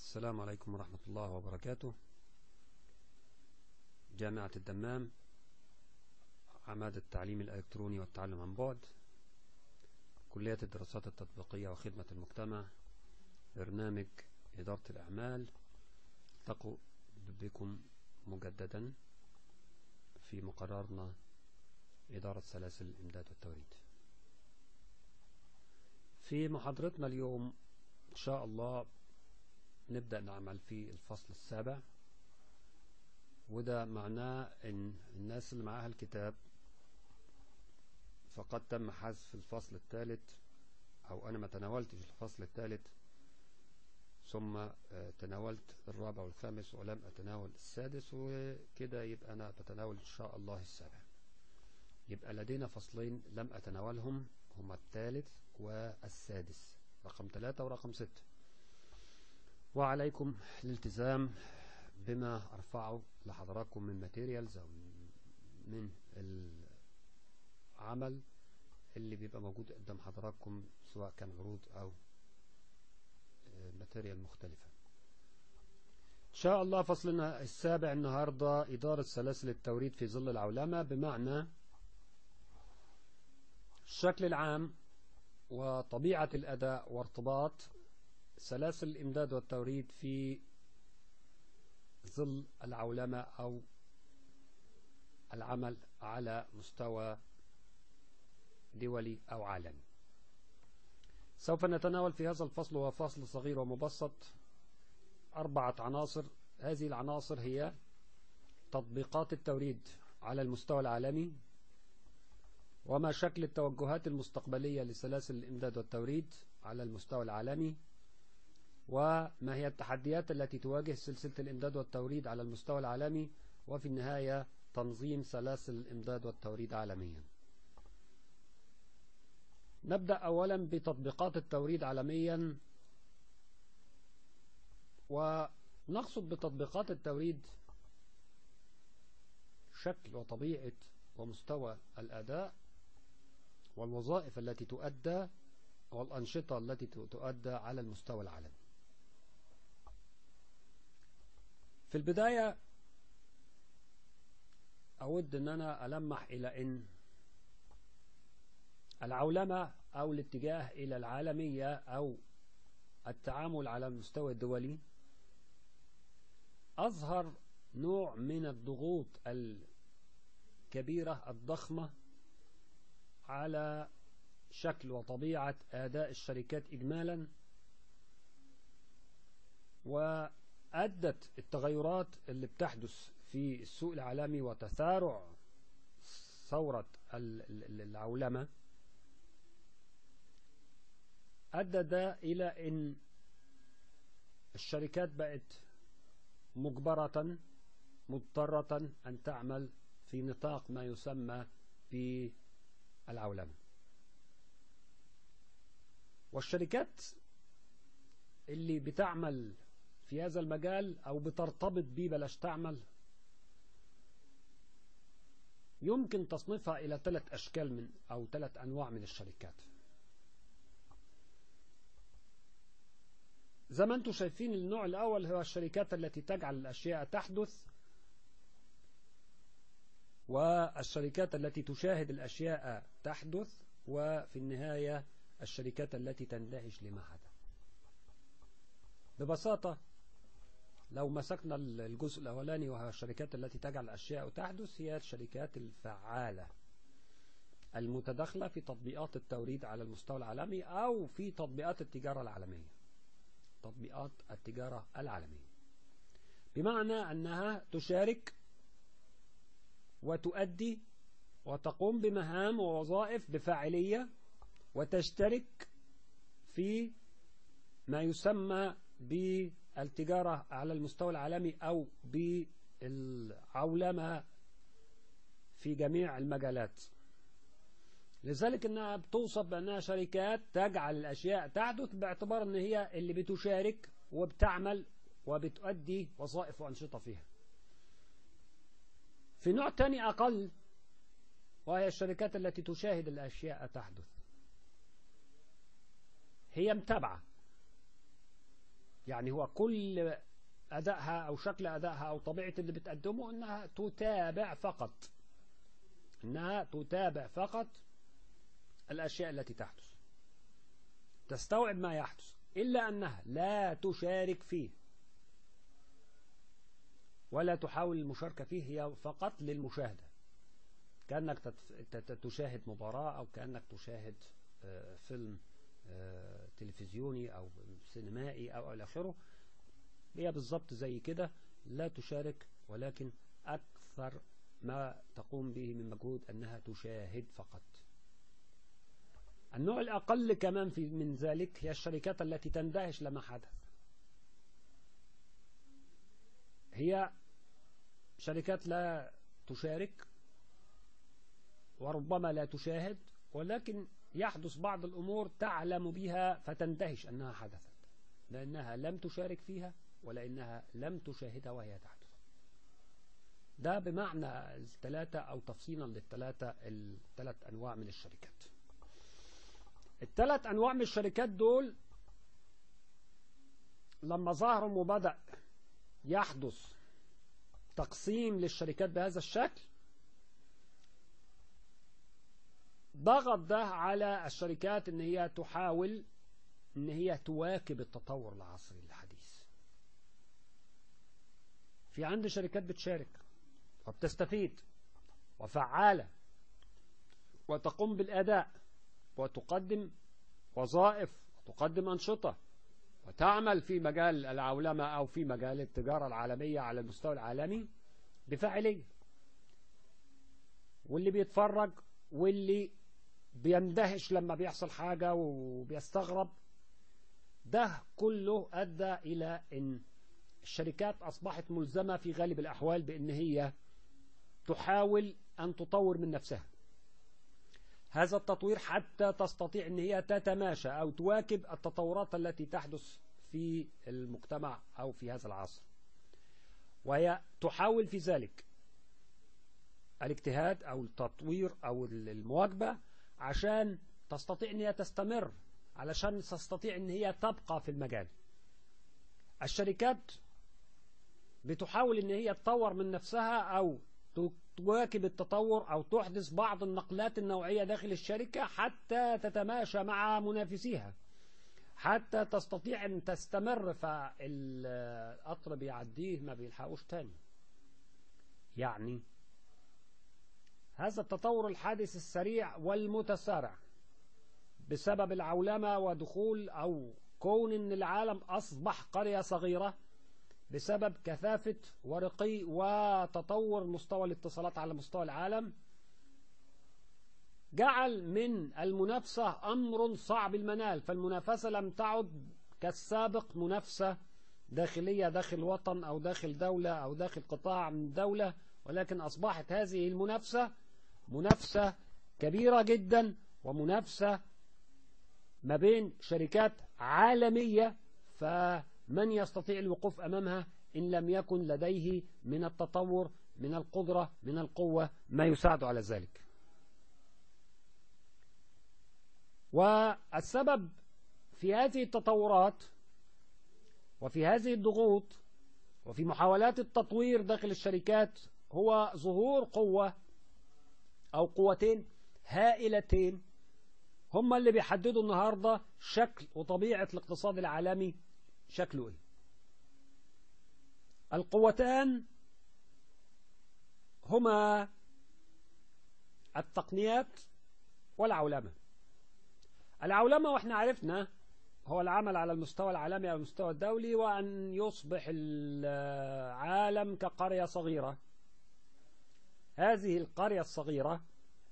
السلام عليكم ورحمة الله وبركاته. جامعة الدمام، عماد التعليم الإلكتروني والتعلم عن بعد، كلية الدراسات التطبيقية وخدمة المجتمع، برنامج إدارة الأعمال. التقوا بكم مجددا في مقررنا إدارة سلاسل الإمداد والتوريد. في محاضرتنا اليوم إن شاء الله نبدأ نعمل في الفصل السابع، وده معناه ان الناس اللي معاها الكتاب فقد تم حذف الفصل الثالث، او انا ما تناولتش الفصل الثالث، ثم تناولت الرابع والخامس ولم اتناول السادس، وكده يبقى انا بتناول ان شاء الله السابع. يبقى لدينا فصلين لم اتناولهم، هما الثالث والسادس، رقم 3 ورقم 6. وعليكم الالتزام بما أرفعه لحضراتكم من ماتيريالز أو من العمل اللي بيبقى موجود قدام حضراتكم، سواء كان عروض أو ماتيريال مختلفة. إن شاء الله فصلنا السابع النهاردة إدارة سلاسل التوريد في ظل العولمة، بمعنى الشكل العام وطبيعة الأداء وارتباط سلاسل الإمداد والتوريد في ظل العولمة أو العمل على مستوى دولي أو عالمي. سوف نتناول في هذا الفصل، وهو فصل صغير ومبسط، 4 عناصر. هذه العناصر هي تطبيقات التوريد على المستوى العالمي، وما شكل التوجهات المستقبلية لسلاسل الإمداد والتوريد على المستوى العالمي، وما هي التحديات التي تواجه سلسلة الإمداد والتوريد على المستوى العالمي، وفي النهاية تنظيم سلاسل الإمداد والتوريد عالميا. نبدأ أولا بتطبيقات التوريد عالميا، ونقصد بتطبيقات التوريد شكل وطبيعة ومستوى الأداء والوظائف التي تؤدى والأنشطة التي تؤدى على المستوى العالمي. في البداية أود أن أنا ألمح إلى أن العولمة أو الاتجاه إلى العالمية أو التعامل على المستوى الدولي أظهر نوع من الضغوط الكبيرة الضخمة على شكل وطبيعة أداء الشركات إجمالا، وأدت التغيرات اللي بتحدث في السوق العالمي وتسارع ثورة العولمة أدى ده إلى أن الشركات بقت مضطرة أن تعمل في نطاق ما يسمى بالعولمة. والشركات اللي بتعمل في هذا المجال أو بترتبط بيه، بلاش تعمل، يمكن تصنيفها إلى 3 أشكال أو 3 أنواع من الشركات. زي ما انتم شايفين، النوع الأول هو الشركات التي تجعل الأشياء تحدث، والشركات التي تشاهد الأشياء تحدث، وفي النهاية الشركات التي تندهش لما حدث. ببساطة لو مسكنا الجزء الأولاني وهو الشركات التي تجعل الأشياء تحدث، هي الشركات الفعالة المتداخلة في تطبيقات التوريد على المستوى العالمي أو في تطبيقات التجارة العالمية. تطبيقات التجارة العالمية بمعنى أنها تشارك وتؤدي وتقوم بمهام ووظائف بفاعلية، وتشترك في ما يسمى بالتجارة على المستوى العالمي أو بالعولمة في جميع المجالات. لذلك أنها بتوصف بأنها شركات تجعل الأشياء تحدث، باعتبار أن هي اللي بتشارك وبتعمل وبتؤدي وظائف وأنشطة فيها. في نوع تاني أقل، وهي الشركات التي تشاهد الأشياء تحدث، هي متابعة. يعني هو كل أدائها أو شكل أدائها أو طبيعة اللي بتقدمه إنها تتابع فقط، إنها تتابع فقط الأشياء التي تحدث، تستوعب ما يحدث، إلا أنها لا تشارك فيه ولا تحاول المشاركة فيه، هي فقط للمشاهدة، كأنك تشاهد مباراة أو كأنك تشاهد فيلم تلفزيوني أو سينمائي أو إلى آخره. هي بالضبط زي كده، لا تشارك، ولكن أكثر ما تقوم به من مجهود أنها تشاهد فقط. النوع الأقل كمان من ذلك هي الشركات التي تندهش لما حدث. هي شركات لا تشارك وربما لا تشاهد، ولكن يحدث بعض الأمور تعلم بها فتندهش أنها حدثت، لأنها لم تشارك فيها ولا إنها لم تشاهدها وهي تحدث. ده بمعنى الثلاثة أو تفصيلا الثلاث أنواع من الشركات. الثلاث أنواع من الشركات دول لما ظهروا وبدأ يحدث تقسيم للشركات بهذا الشكل، ضغط ده على الشركات ان هي تحاول ان هي تواكب التطور العصري الحديث. في عندي شركات بتشارك وبتستفيد وفعالة وتقوم بالأداء وتقدم وظائف وتقدم أنشطة وتعمل في مجال العولمة أو في مجال التجارة العالمية على المستوى العالمي بفاعلية، واللي بيتفرج واللي بيندهش لما بيحصل حاجة وبيستغرب. ده كله أدى إلى أن الشركات أصبحت ملزمة في غالب الأحوال بأن هي تحاول أن تطور من نفسها هذا التطوير حتى تستطيع أن هي تتماشى أو تواكب التطورات التي تحدث في المجتمع أو في هذا العصر، وهي تحاول في ذلك الاجتهاد أو التطوير أو المواكبة عشان تستطيع أن هي تستمر، علشان تستطيع أن هي تبقى في المجال. الشركات بتحاول أن هي تطور من نفسها أو تواكب التطور أو تحدث بعض النقلات النوعية داخل الشركة حتى تتماشى مع منافسيها، حتى تستطيع أن تستمر، فالقطر بيعديه ما بيلحقوش تاني. يعني هذا التطور الحادث السريع والمتسارع بسبب العولمة ودخول أو كون أن العالم أصبح قرية صغيرة بسبب كثافة ورقي وتطور مستوى الاتصالات على مستوى العالم، جعل من المنافسة أمر صعب المنال. فالمنافسة لم تعد كالسابق منافسة داخلية داخل وطن أو داخل دولة أو داخل قطاع من دولة، ولكن أصبحت هذه المنافسة منافسة كبيرة جدا، ومنافسة ما بين شركات عالمية، فمن يستطيع الوقوف أمامها إن لم يكن لديه من التطور، من القدرة، من القوة ما يساعد على ذلك. والسبب في هذه التطورات وفي هذه الضغوط وفي محاولات التطوير داخل الشركات هو ظهور قوة أو قوتين هائلتين هم اللي بيحددوا النهاردة شكل وطبيعة الاقتصاد العالمي شكله إيه. القوتان هما التقنيات والعولمة. العولمة واحنا عرفنا هو العمل على المستوى العالمي أو المستوى الدولي، وأن يصبح العالم كقرية صغيرة. هذه القرية الصغيرة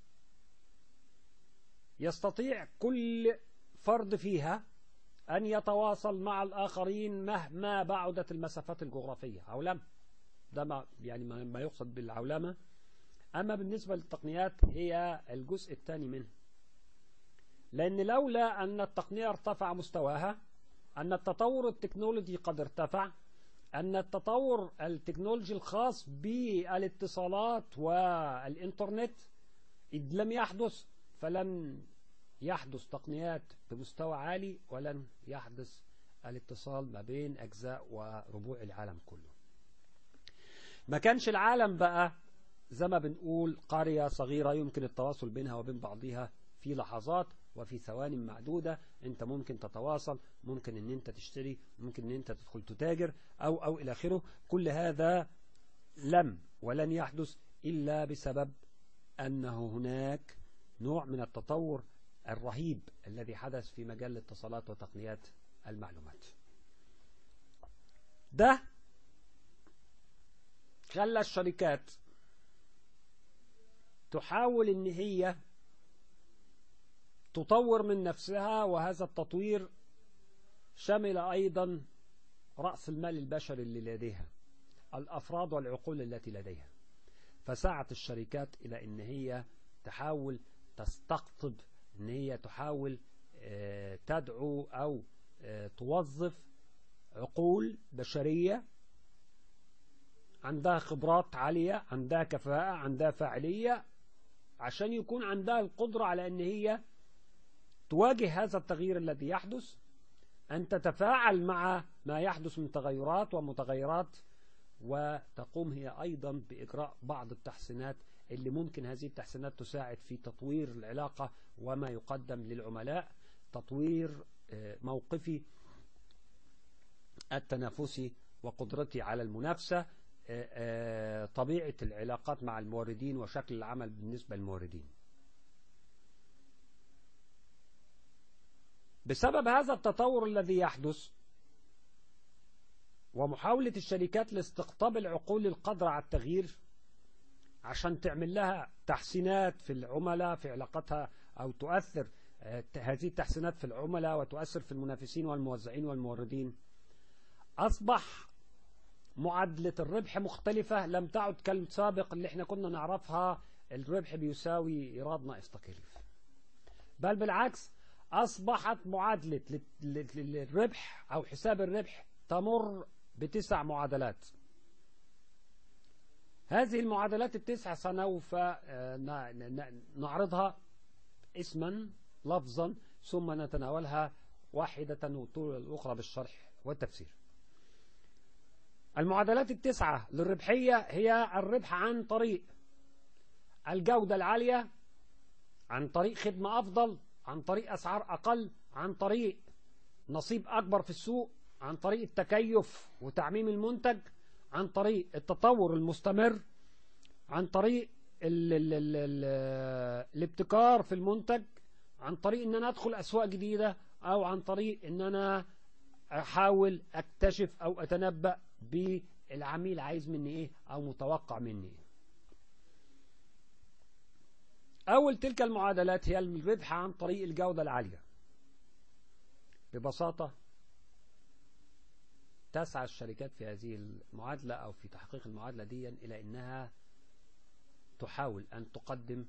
يستطيع كل فرد فيها أن يتواصل مع الآخرين مهما بعدت المسافات الجغرافية. عولمة ده ما يقصد بالعولمة. أما بالنسبة للتقنيات هي الجزء الثاني منه، لأن لولا أن التقنية ارتفع مستواها، أن التطور التكنولوجي قد ارتفع، أن التطور التكنولوجي الخاص بالاتصالات والإنترنت إذ لم يحدث، فلن يحدث تقنيات بمستوى عالي ولن يحدث الاتصال ما بين أجزاء وربوع العالم كله. ما كانش العالم بقى زي ما بنقول قرية صغيرة يمكن التواصل بينها وبين بعضها في لحظات وفي ثواني معدودة. انت ممكن تتواصل، ممكن ان انت تشتري، ممكن ان انت تدخل تتاجر او الى اخره. كل هذا لم ولن يحدث إلا بسبب أنه هناك نوع من التطور الرهيب الذي حدث في مجال الاتصالات وتقنيات المعلومات. ده خلى الشركات تحاول ان هي تطور من نفسها، وهذا التطوير شمل أيضا رأس المال البشري اللي لديها، الأفراد والعقول التي لديها. فسعت الشركات إلى أن هي تحاول تستقطب، أن هي تحاول تدعو أو توظف عقول بشرية عندها خبرات عالية، عندها كفاءة، عندها فاعلية، عشان يكون عندها القدرة على أن هي تواجه هذا التغيير الذي يحدث، أن تتفاعل مع ما يحدث من تغيرات ومتغيرات، وتقوم هي أيضا بإجراء بعض التحسينات اللي ممكن هذه التحسينات تساعد في تطوير العلاقة وما يقدم للعملاء، تطوير موقفي التنافسي وقدرتي على المنافسة، طبيعة العلاقات مع الموردين وشكل العمل بالنسبة للموردين. بسبب هذا التطور الذي يحدث ومحاولة الشركات لاستقطاب العقول القادرة على التغيير عشان تعمل لها تحسينات في العملاء في علاقتها، أو تؤثر هذه التحسينات في العملاء وتؤثر في المنافسين والموزعين والموردين، أصبح معادلة الربح مختلفة، لم تعد كالسابق اللي احنا كنا نعرفها الربح بيساوي إيراد ناقص تكاليف، بل بالعكس أصبحت معادلة للربح أو حساب الربح تمر ب9 معادلات. هذه المعادلات ال9 سوف نعرضها اسما لفظا ثم نتناولها واحدة وطول الأخرى بالشرح والتفسير. المعادلات ال9 للربحية هي الربح عن طريق الجودة العالية، عن طريق خدمة أفضل، عن طريق أسعار أقل، عن طريق نصيب أكبر في السوق، عن طريق التكيف وتعميم المنتج، عن طريق التطور المستمر، عن طريق الابتكار في المنتج، عن طريق ان انا ادخل اسواق جديدة، او عن طريق ان انا احاول اكتشف او اتنبأ بالعميل عايز مني ايه او متوقع مني ايه. اول تلك المعادلات هي الربح عن طريق الجودة العالية. ببساطة تسعى الشركات في هذه المعادلة أو في تحقيق المعادلة دي إلى أنها تحاول أن تقدم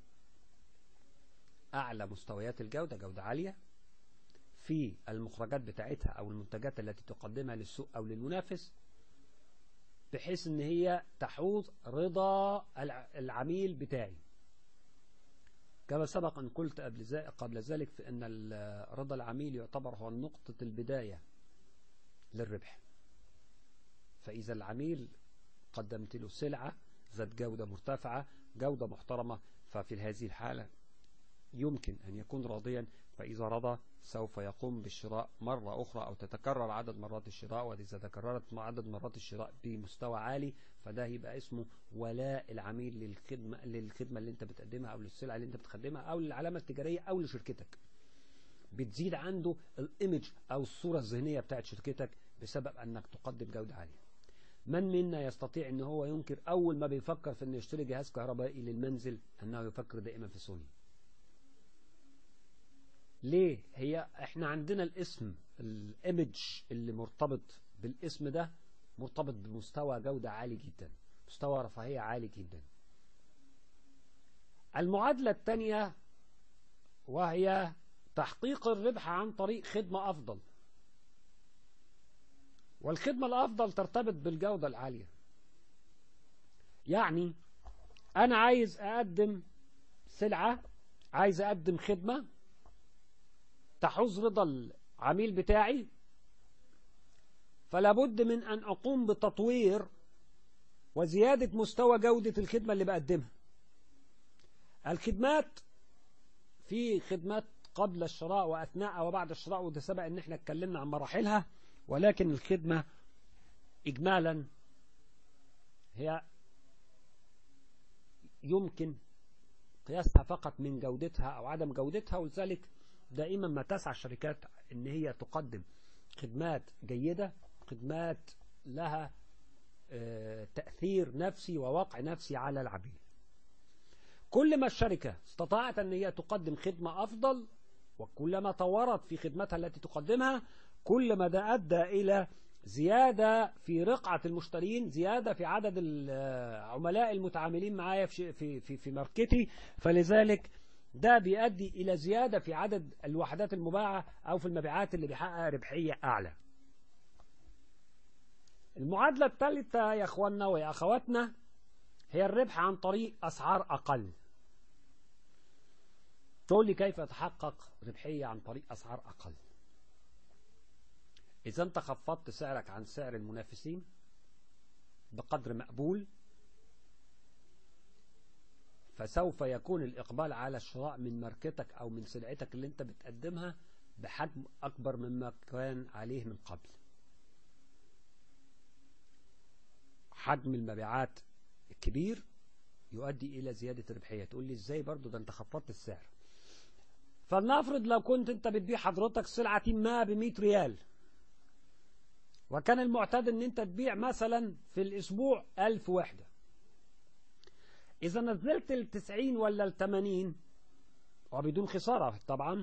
أعلى مستويات الجودة، جودة عالية في المخرجات بتاعتها أو المنتجات التي تقدمها للسوق أو للمنافس، بحيث أن هي تحوز رضا العميل بتاعي. كما سبق أن قلت قبل ذلك في أن رضا العميل يعتبر هو نقطة البداية للربح. فإذا العميل قدمت له سلعة ذات جودة مرتفعة، جودة محترمة، ففي هذه الحالة يمكن أن يكون راضيا، فإذا رضى سوف يقوم بالشراء مرة أخرى أو تتكرر عدد مرات الشراء، وإذا تكررت عدد مرات الشراء بمستوى عالي فده يبقى اسمه ولاء العميل للخدمة اللي انت بتقدمها أو للسلعة اللي انت بتقدمها أو للعلامة التجارية أو لشركتك. بتزيد عنده الإيمج أو الصورة الذهنية بتاعت شركتك بسبب أنك تقدم جودة عالية. من منا يستطيع أنه هو ينكر أول ما بيفكر في أنه يشتري جهاز كهربائي للمنزل أنه يفكر دائما في سوني؟ ليه؟ احنا عندنا الاسم، الإيمج اللي مرتبط بالاسم ده مرتبط بمستوى جودة عالي جدا، مستوى رفاهية عالي جدا. المعادلة الثانية وهي تحقيق الربح عن طريق خدمة أفضل، والخدمة الأفضل ترتبط بالجودة العالية. يعني أنا عايز أقدم سلعة، عايز أقدم خدمة تحوز رضا العميل بتاعي فلا بد من أن أقوم بتطوير وزيادة مستوى جودة الخدمة اللي بقدمها. الخدمات، في خدمات قبل الشراء وأثناء وبعد الشراء، وده سبق ان احنا اتكلمنا عن مراحلها، ولكن الخدمة إجمالا هي يمكن قياسها فقط من جودتها أو عدم جودتها، ولذلك دائما ما تسعى الشركات ان هي تقدم خدمات جيدة، خدمات لها تأثير نفسي وواقع نفسي على العميل. كل ما الشركة استطاعت ان هي تقدم خدمة أفضل، وكلما طورت في خدمتها التي تقدمها، كل ما ده أدى إلى زيادة في رقعة المشترين، زيادة في عدد العملاء المتعاملين معايا في ماركتي، فلذلك ده بيؤدي إلى زيادة في عدد الوحدات المباعة أو في المبيعات اللي بيحقق ربحية أعلى. المعادلة الثالثة يا أخواننا ويا أخواتنا هي الربح عن طريق أسعار أقل. تقول لي كيف يتحقق ربحية عن طريق أسعار أقل؟ إذا أنت خفضت سعرك عن سعر المنافسين بقدر مقبول، فسوف يكون الإقبال على الشراء من ماركتك أو من سلعتك اللي أنت بتقدمها بحجم أكبر مما كان عليه من قبل. حجم المبيعات الكبير يؤدي إلى زيادة الربحية. تقول لي إزاي؟ برضو ده أنت خفضت السعر. فلنفرض لو كنت أنت بتبيع حضرتك سلعة ما ب100 ريال، وكان المعتاد أن أنت تبيع مثلا في الأسبوع 1000 وحدة. إذا نزلت ال90 ولا ال80 وبدون خسارة طبعا،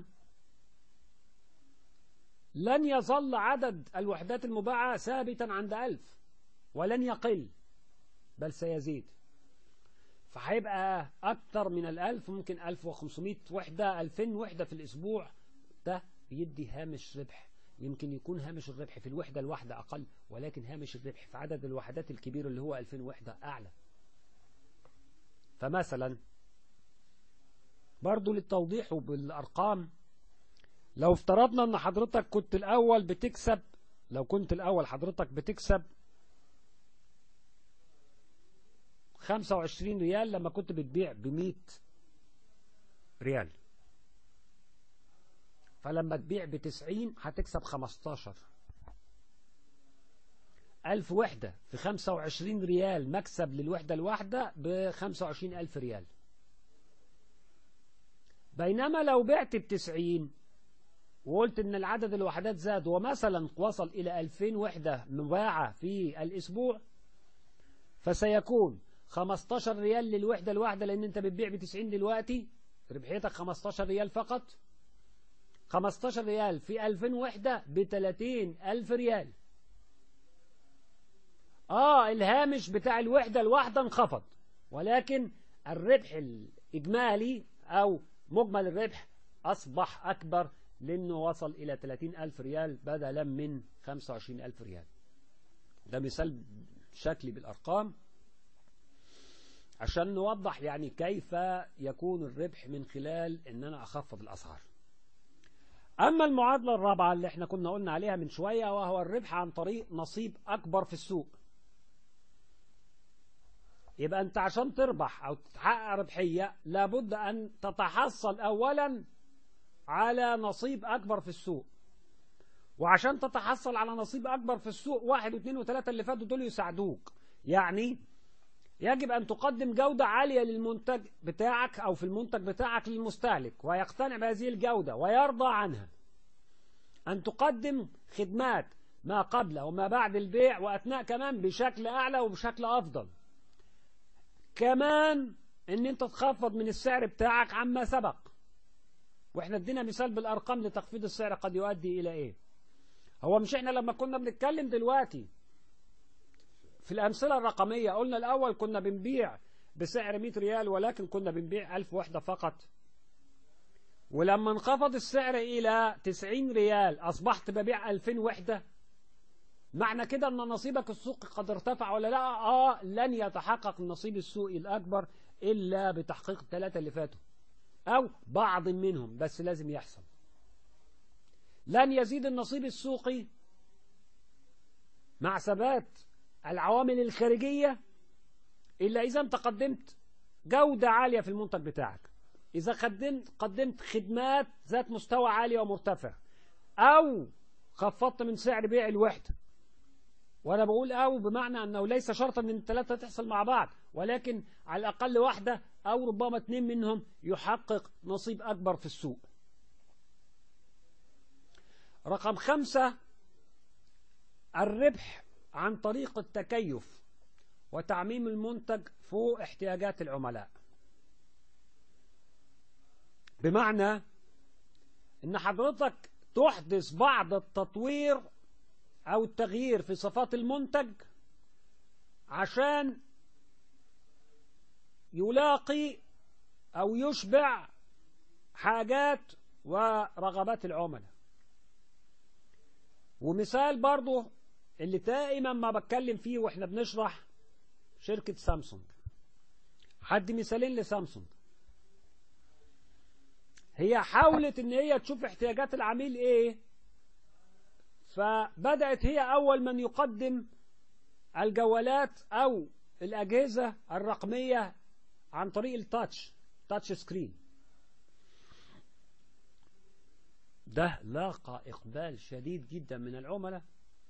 لن يظل عدد الوحدات المباعة ثابتا عند 1000 ولن يقل، بل سيزيد. فهيبقى أكثر من 1000، ممكن 1500 وحدة، 2000 وحدة في الأسبوع. ده بيدي هامش ربح. يمكن يكون هامش الربح في الوحدة الواحدة أقل، ولكن هامش الربح في عدد الوحدات الكبير اللي هو 2000 وحدة أعلى. فمثلا برضو للتوضيح وبالأرقام، لو افترضنا أن حضرتك كنت الأول بتكسب، لو كنت الأول حضرتك بتكسب 25 ريال لما كنت بتبيع ب100 ريال، فلما تبيع ب90 هتكسب 15. 1000 وحدة في 25 ريال مكسب للوحدة الواحدة ب25,000 ريال. بينما لو بعت ب90 وقلت ان العدد الوحدات زاد ومثلا وصل الى 2000 وحدة مباعة في الاسبوع، فسيكون 15 ريال للوحدة الواحدة، لان انت بتبيع ب90 دلوقتي، ربحيتك 15 ريال فقط. 15 ريال في 2000 وحدة ب30,000 ريال. الهامش بتاع الوحدة الواحدة انخفض، ولكن الربح الإجمالي أو مجمل الربح أصبح أكبر، لأنه وصل إلى 30,000 ريال بدلا من 25,000 ريال. ده مثال شكلي بالأرقام عشان نوضح يعني كيف يكون الربح من خلال أن أنا أخفض الأسعار. أما المعادلة الرابعة اللي احنا كنا قلنا عليها من شوية، وهو الربح عن طريق نصيب أكبر في السوق. يبقى أنت عشان تربح أو تحقق ربحية لابد أن تتحصل أولا على نصيب أكبر في السوق. وعشان تتحصل على نصيب أكبر في السوق، 1 و2 و3 اللي فاتوا دول يساعدوك. يعني يجب أن تقدم جودة عالية للمنتج بتاعك أو في المنتج بتاعك للمستهلك، ويقتنع بهذه الجودة ويرضى عنها. أن تقدم خدمات ما قبل وما بعد البيع وأثناء كمان بشكل أعلى وبشكل أفضل. كمان أن أنت تخفض من السعر بتاعك عما سبق. وإحنا ادينا مثال بالأرقام لتخفيض السعر قد يؤدي إلى إيه. هو مش إحنا لما كنا بنتكلم دلوقتي في الأمثلة الرقمية قلنا الأول كنا بنبيع بسعر 100 ريال ولكن كنا بنبيع 1000 وحدة فقط، ولما انخفض السعر إلى 90 ريال أصبحت ببيع 2000 وحدة. معنى كده أن نصيبك السوقي قد ارتفع ولا لا؟ لن يتحقق النصيب السوقي الأكبر إلا بتحقيق ال3 اللي فاتوا أو بعض منهم، بس لازم يحصل. لن يزيد النصيب السوقي مع ثبات العوامل الخارجية، إلا إذا أنت قدمت جودة عالية في المنتج بتاعك، إذا قدمت خدمات ذات مستوى عالي ومرتفع، أو خفضت من سعر بيع الوحدة. وأنا بقول أو بمعنى أنه ليس شرطا أن الثلاثة تحصل مع بعض، ولكن على الأقل واحدة أو ربما اثنين منهم يحقق نصيب أكبر في السوق. رقم 5، الربح عن طريق التكيف وتعميم المنتج فوق احتياجات العملاء. بمعنى ان حضرتك تحدث بعض التطوير او التغيير في صفات المنتج عشان يلاقي او يشبع حاجات ورغبات العملاء. ومثال برضو اللي دائما ما بتكلم فيه واحنا بنشرح شركة سامسونج، حد مثالين لسامسونج. هي حاولت ان هي تشوف احتياجات العميل ايه، فبدأت هي اول من يقدم الجوالات او الاجهزة الرقمية عن طريق التاتش سكرين. ده لاقى اقبال شديد جدا من العملاء،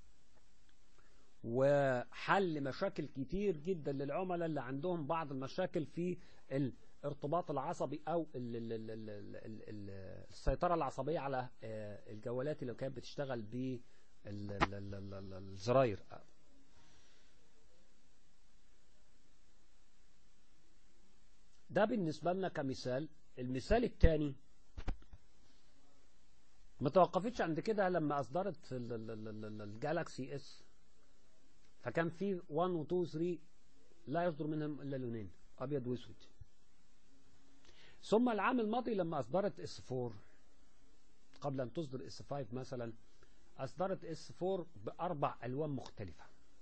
وحل مشاكل كتير جدا للعملاء اللي عندهم بعض المشاكل في الارتباط العصبي او السيطرة العصبية على الجوالات اللي كانت بتشتغل بالزراير. ده بالنسبة لنا كمثال. المثال الثاني ما توقفتش عند كده لما اصدرت الجالاكسي اس، فكان في 1 و 2 و 3 لا يصدر منهم الا لونين، ابيض واسود. ثم العام الماضي لما اصدرت اس 4 قبل ان تصدر اس 5 مثلا، اصدرت اس 4 باربع الوان مختلفه،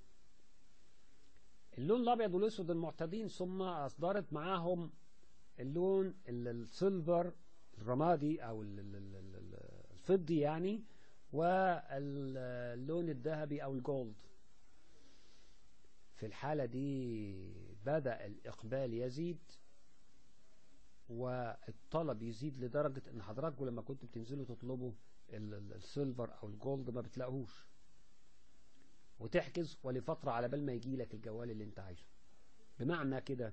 اللون الابيض والاسود المعتادين، ثم اصدرت معاهم اللون السيلفر الرمادي او الفضي يعني، واللون الذهبي او الجولد. في الحالة دي بدأ الإقبال يزيد والطلب يزيد لدرجة ان حضراتكم لما كنتوا بتنزلوا تطلبوا السيلفر او الجولد ما بتلاقوش، وتحجز ولفترة على بال ما يجي لك الجوال اللي انت عايزه. بمعنى كده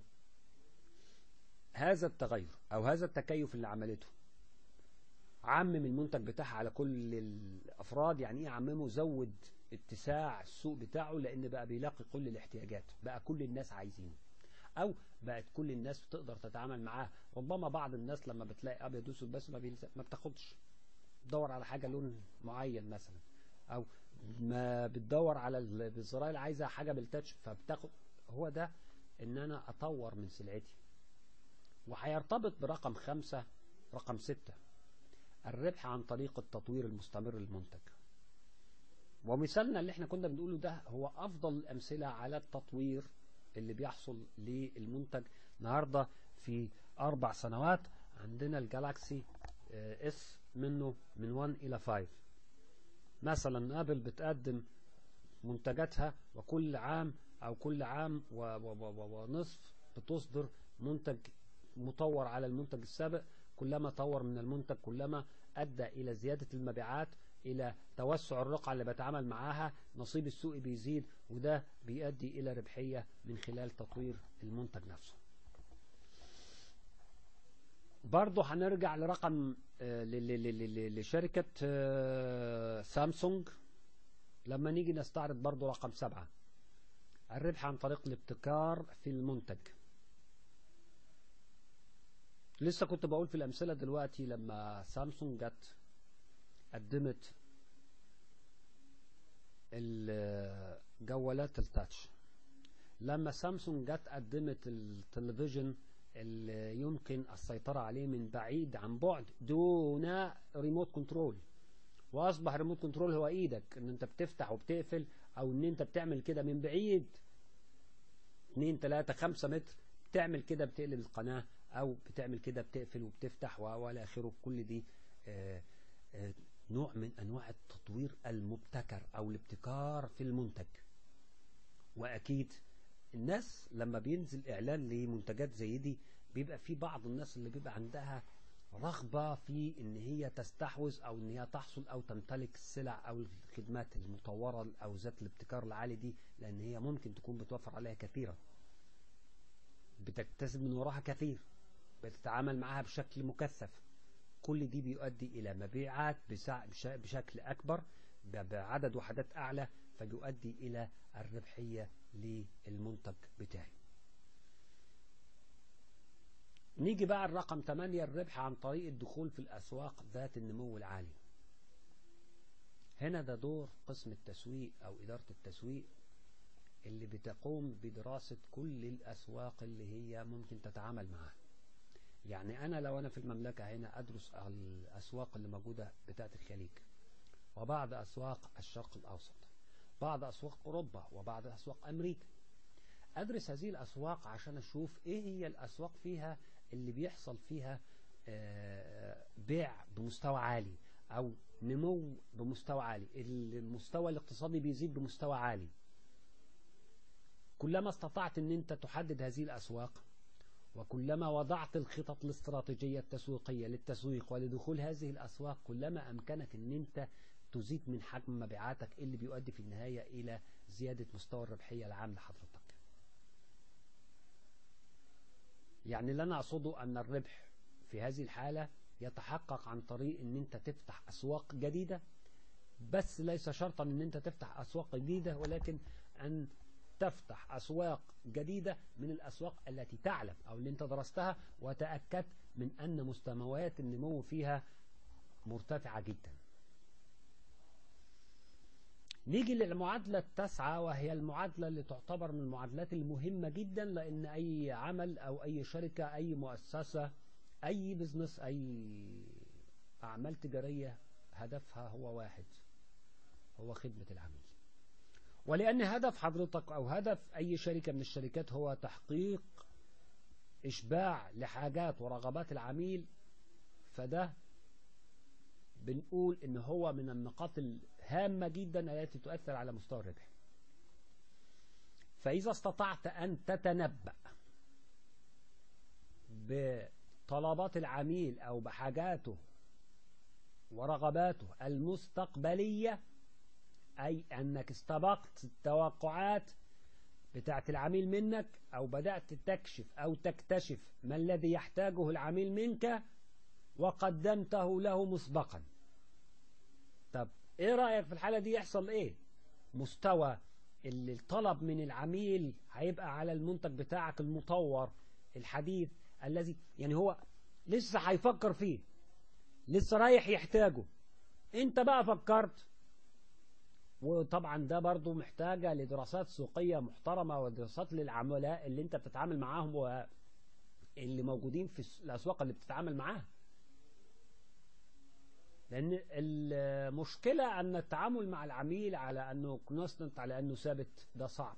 هذا التغير او هذا التكيف اللي عملته عمم المنتج بتاعها على كل الافراد. يعني ايه عممه؟ زود اتساع السوق بتاعه، لان بقى بيلاقي كل الاحتياجات، بقى كل الناس عايزينه، او بقت كل الناس بتقدر تتعامل معاه. ربما بعض الناس لما بتلاقي ابيض واسود بس ما بتاخدش، بتدور على حاجه لون معين مثلا، او ما بتدور على الزراير عايزه حاجه بالتاتش فبتاخد. هو ده ان انا اطور من سلعتي. وهيرتبط برقم 5. رقم 6 الربح عن طريق التطوير المستمر للمنتج. ومثالنا اللي احنا كنا بنقوله ده هو افضل الامثله على التطوير اللي بيحصل للمنتج. النهارده في 4 سنوات عندنا الجالاكسي اس منه من 1 إلى 5. مثلا ابل بتقدم منتجاتها، وكل عام او كل عام ونصف بتصدر منتج مطور على المنتج السابق. كلما طور من المنتج كلما ادى الى زياده المبيعات، الى توسع الرقعه اللي بتعامل معاها، نصيب السوق بيزيد، وده بيؤدي الى ربحيه من خلال تطوير المنتج نفسه. برضه هنرجع لرقم لشركه سامسونج لما نيجي نستعرض برضه رقم 7 الربح عن طريق الابتكار في المنتج. لسه كنت بقول في الأمثلة دلوقتي لما سامسونج جت قدمت الجوالات التاتش، لما سامسونج جت قدمت التلفزيون اللي يمكن السيطرة عليه من بعيد عن بعد دون ريموت كنترول، واصبح ريموت كنترول هو ايدك، ان انت بتفتح وبتقفل، او ان انت بتعمل كده من بعيد 2 3 5 متر، بتعمل كده بتقلب القناة، او بتعمل كده بتقفل وبتفتح والى اخره. كل دي نوع من انواع التطوير المبتكر او الابتكار في المنتج. وأكيد الناس لما بينزل إعلان لمنتجات زي دي بيبقى في بعض الناس اللي بيبقى عندها رغبة في إن هي تستحوذ أو إن هي تحصل أو تمتلك السلع أو الخدمات المطورة أو ذات الابتكار العالي دي، لأن هي ممكن تكون بتوفر عليها كثيرا، بتكتسب من وراها كثير، بتتعامل معها بشكل مكثف. كل دي بيؤدي إلى مبيعات بشكل أكبر بعدد وحدات أعلى، فبيؤدي إلى الربحية للمنتج بتاعي. نيجي بقى الرقم 8، الربح عن طريق الدخول في الأسواق ذات النمو العالي. هنا ده دور قسم التسويق أو إدارة التسويق اللي بتقوم بدراسة كل الأسواق اللي هي ممكن تتعامل معها. يعني أنا لو أنا في المملكة هنا أدرس الأسواق اللي موجودة بتاعة الخليج، وبعض أسواق الشرق الأوسط، بعض أسواق أوروبا، وبعض أسواق أمريكا. أدرس هذه الأسواق عشان أشوف إيه هي الأسواق فيها اللي بيحصل فيها بيع بمستوى عالي أو نمو بمستوى عالي، المستوى الاقتصادي بيزيد بمستوى عالي. كلما استطعت أن أنت تحدد هذه الأسواق، وكلما وضعت الخطط الاستراتيجية التسويقية للتسويق ولدخول هذه الأسواق، كلما أمكنك أن أنت تزيد من حجم مبيعاتك اللي بيؤدي في النهاية إلى زيادة مستوى الربحية العام لحضرتك. يعني اللي أنا أقصده أن الربح في هذه الحالة يتحقق عن طريق أن أنت تفتح أسواق جديدة، بس ليس شرطا أن أنت تفتح أسواق جديدة، ولكن أن تفتح أسواق جديدة من الأسواق التي تعلم أو اللي أنت درستها وتأكد من أن مستويات النمو فيها مرتفعة جدا. نيجي للمعادلة التاسعة، وهي المعادلة اللي تعتبر من المعادلات المهمة جدا، لأن أي عمل أو أي شركة، أي مؤسسة، أي بزنس، أي أعمال تجارية هدفها هو واحد، هو خدمة العميل. ولأن هدف حضرتك أو هدف أي شركة من الشركات هو تحقيق إشباع لحاجات ورغبات العميل، فده بنقول إن هو من النقاط الهامة جدا التي تؤثر على مستوى الربح. فإذا استطعت أن تتنبأ بطلبات العميل أو بحاجاته ورغباته المستقبلية، أي أنك استبقت التوقعات بتاعت العميل منك، أو بدأت تكشف أو تكتشف ما الذي يحتاجه العميل منك وقدمته له مسبقا. طب إيه رأيك في الحالة دي؟ يحصل إيه؟ مستوى اللي الطلب من العميل هيبقى على المنتج بتاعك المطور الحديث، الذي يعني هو لسه هيفكر فيه، لسه رايح يحتاجه، انت بقى فكرت. وطبعا ده برضو محتاجة لدراسات سوقية محترمة ودراسات للعملاء اللي انت بتتعامل معاهم واللي موجودين في الأسواق اللي بتتعامل معاها. لأن المشكلة أن التعامل مع العميل على أنه كونستنت، على أنه ثابت، ده صعب.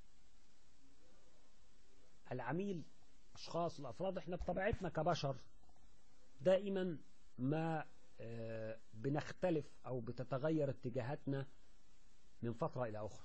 العميل أشخاص، الأفراد، احنا بطبيعتنا كبشر دائما ما بنختلف أو بتتغير اتجاهاتنا من فترة إلى أخرى،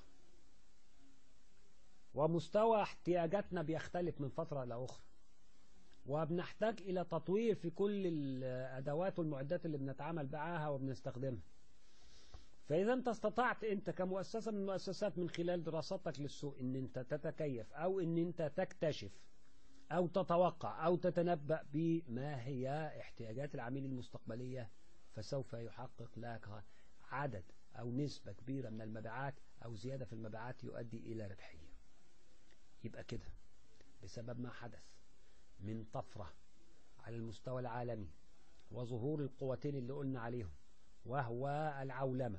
ومستوى احتياجاتنا بيختلف من فترة إلى أخرى، وبنحتاج إلى تطوير في كل الأدوات والمعدات اللي بنتعامل معاها وبنستخدمها. فإذا أنت استطعت أنت كمؤسسة من المؤسسات من خلال دراستك للسوق أن أنت تتكيف أو أن أنت تكتشف أو تتوقع أو تتنبأ بما هي احتياجات العميل المستقبلية، فسوف يحقق لك عدد أو نسبة كبيرة من المبيعات أو زيادة في المبيعات يؤدي إلى ربحية. يبقى كده بسبب ما حدث من طفرة على المستوى العالمي وظهور القوتين اللي قلنا عليهم، وهو العولمة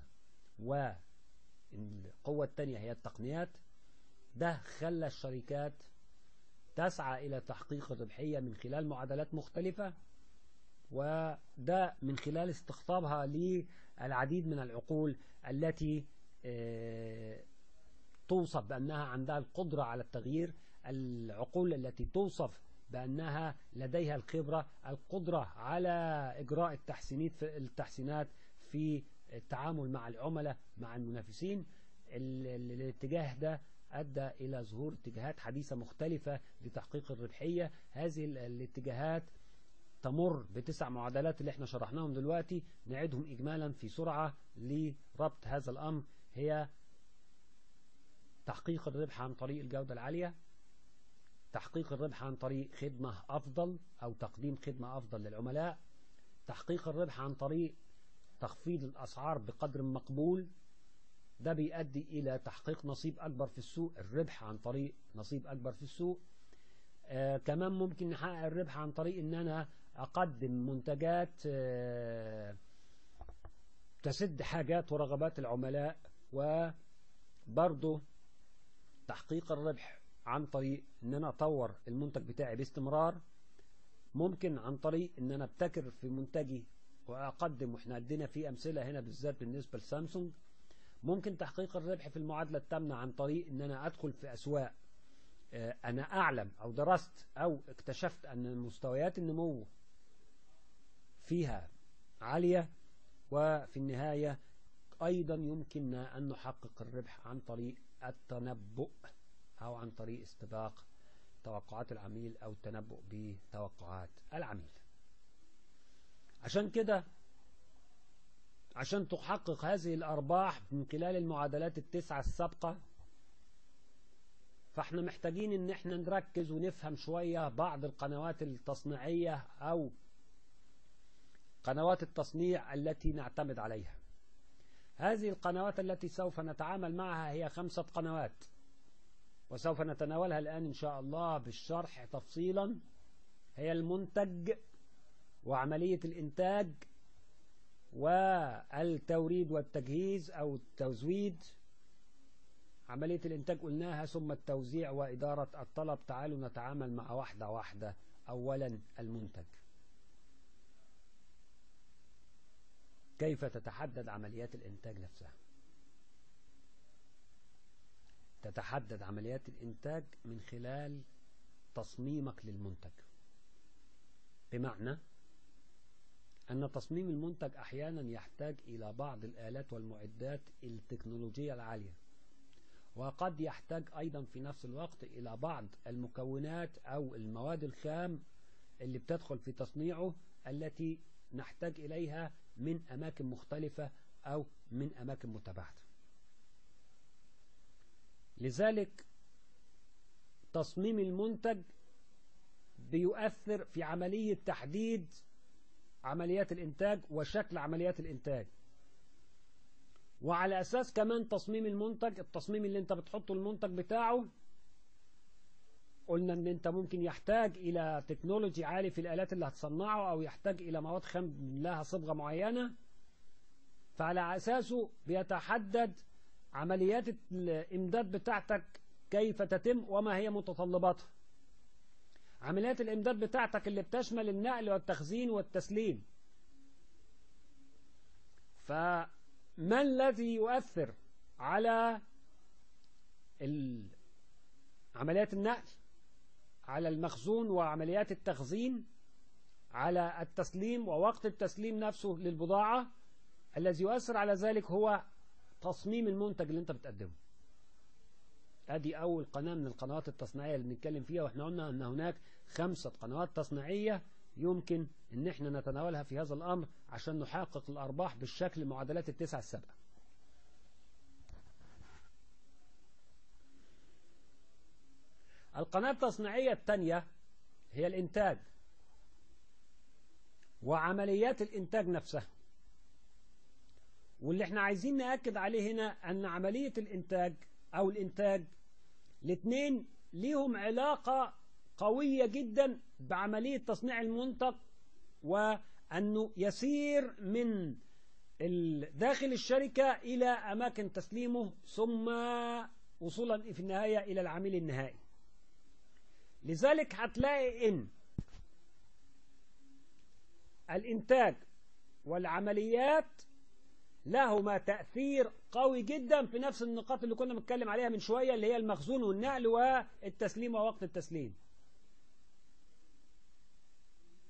والقوة الثانية هي التقنيات، ده خلى الشركات تسعى إلى تحقيق الربحية من خلال معادلات مختلفة، وده من خلال استقطابها للعديد من العقول التي توصف بأنها عندها القدرة على التغيير، العقول التي توصف بأنها لديها الخبرة، القدرة على إجراء التحسينات في التعامل مع العملاء، مع المنافسين، الاتجاه ده أدى إلى ظهور اتجاهات حديثة مختلفة لتحقيق الربحية. هذه الاتجاهات تمر ب9 معادلات اللي احنا شرحناهم دلوقتي، نعيدهم إجمالا في سرعة لربط هذا الأمر. هي تحقيق الربح عن طريق الجودة العالية، تحقيق الربح عن طريق خدمة أفضل أو تقديم خدمة أفضل للعملاء، تحقيق الربح عن طريق تخفيض الأسعار بقدر مقبول، ده بيؤدي إلى تحقيق نصيب أكبر في السوق، الربح عن طريق نصيب أكبر في السوق. كمان ممكن نحقق الربح عن طريق إن أنا أقدم منتجات تسد حاجات ورغبات العملاء. وبرضه تحقيق الربح عن طريق إن أنا أطور المنتج بتاعي باستمرار، ممكن عن طريق إن أنا أبتكر في منتجي وأقدم، وإحنا عندنا في أمثلة هنا بالذات بالنسبة لسامسونج. ممكن تحقيق الربح في المعادلة التامنة عن طريق إن أنا أدخل في أسواق أنا أعلم أو درست أو اكتشفت أن مستويات النمو فيها عالية. وفي النهاية أيضا يمكننا أن نحقق الربح عن طريق التنبؤ أو عن طريق استباق توقعات العميل أو التنبؤ بتوقعات العميل. عشان كده عشان تحقق هذه الأرباح من خلال المعادلات ال9 السابقة، فاحنا محتاجين ان احنا نركز ونفهم شوية بعض القنوات التصنيعية او قنوات التصنيع التي نعتمد عليها. هذه القنوات التي سوف نتعامل معها هي 5 قنوات، وسوف نتناولها الآن إن شاء الله بالشرح تفصيلا. هي المنتج وعملية الإنتاج والتوريد والتجهيز أو التزويد. عملية الإنتاج قلناها، ثم التوزيع وإدارة الطلب. تعالوا نتعامل مع واحدة واحدة. أولا المنتج. كيف تتحدد عمليات الإنتاج نفسها؟ تتحدد عمليات الإنتاج من خلال تصميمك للمنتج، بمعنى أن تصميم المنتج أحيانا يحتاج إلى بعض الآلات والمعدات التكنولوجية العالية، وقد يحتاج أيضا في نفس الوقت إلى بعض المكونات أو المواد الخام اللي بتدخل في تصنيعه، التي نحتاج إليها من أماكن مختلفة أو من أماكن متباعدة. لذلك تصميم المنتج بيؤثر في عملية تحديد عمليات الإنتاج وشكل عمليات الإنتاج. وعلى أساس كمان تصميم المنتج، التصميم اللي انت بتحطه المنتج بتاعه، قلنا ان انت ممكن يحتاج الى تكنولوجي عالي في الآلات اللي هتصنعه، او يحتاج الى مواد خام لها صبغة معينة. فعلى أساسه بيتحدد عمليات الإمداد بتاعتك كيف تتم وما هي متطلباتها. عمليات الإمداد بتاعتك اللي بتشمل النقل والتخزين والتسليم. فما الذي يؤثر على عمليات النقل، على المخزون وعمليات التخزين، على التسليم ووقت التسليم نفسه للبضاعة؟ الذي يؤثر على ذلك هو تصميم المنتج اللي انت بتقدمه. ادي اول قناة من القنوات التصنيعية اللي بنتكلم فيها، واحنا قلنا ان هناك 5 قنوات تصنيعية يمكن ان احنا نتناولها في هذا الامر عشان نحقق الارباح بالشكل معادلات ال9 السابقة. القناة التصنيعية الثانية هي الانتاج وعمليات الانتاج نفسها. واللي احنا عايزين نأكد عليه هنا ان عملية الانتاج او الانتاج، الاثنين ليهم علاقة قوية جدا بعملية تصنيع المنتج، وانه يسير من داخل الشركة الى اماكن تسليمه، ثم وصولا في النهاية الى العميل النهائي. لذلك هتلاقي ان الانتاج والعمليات لهما تأثير قوي جدا في نفس النقاط اللي كنا بنتكلم عليها من شوية، اللي هي المخزون والنقل والتسليم ووقت التسليم.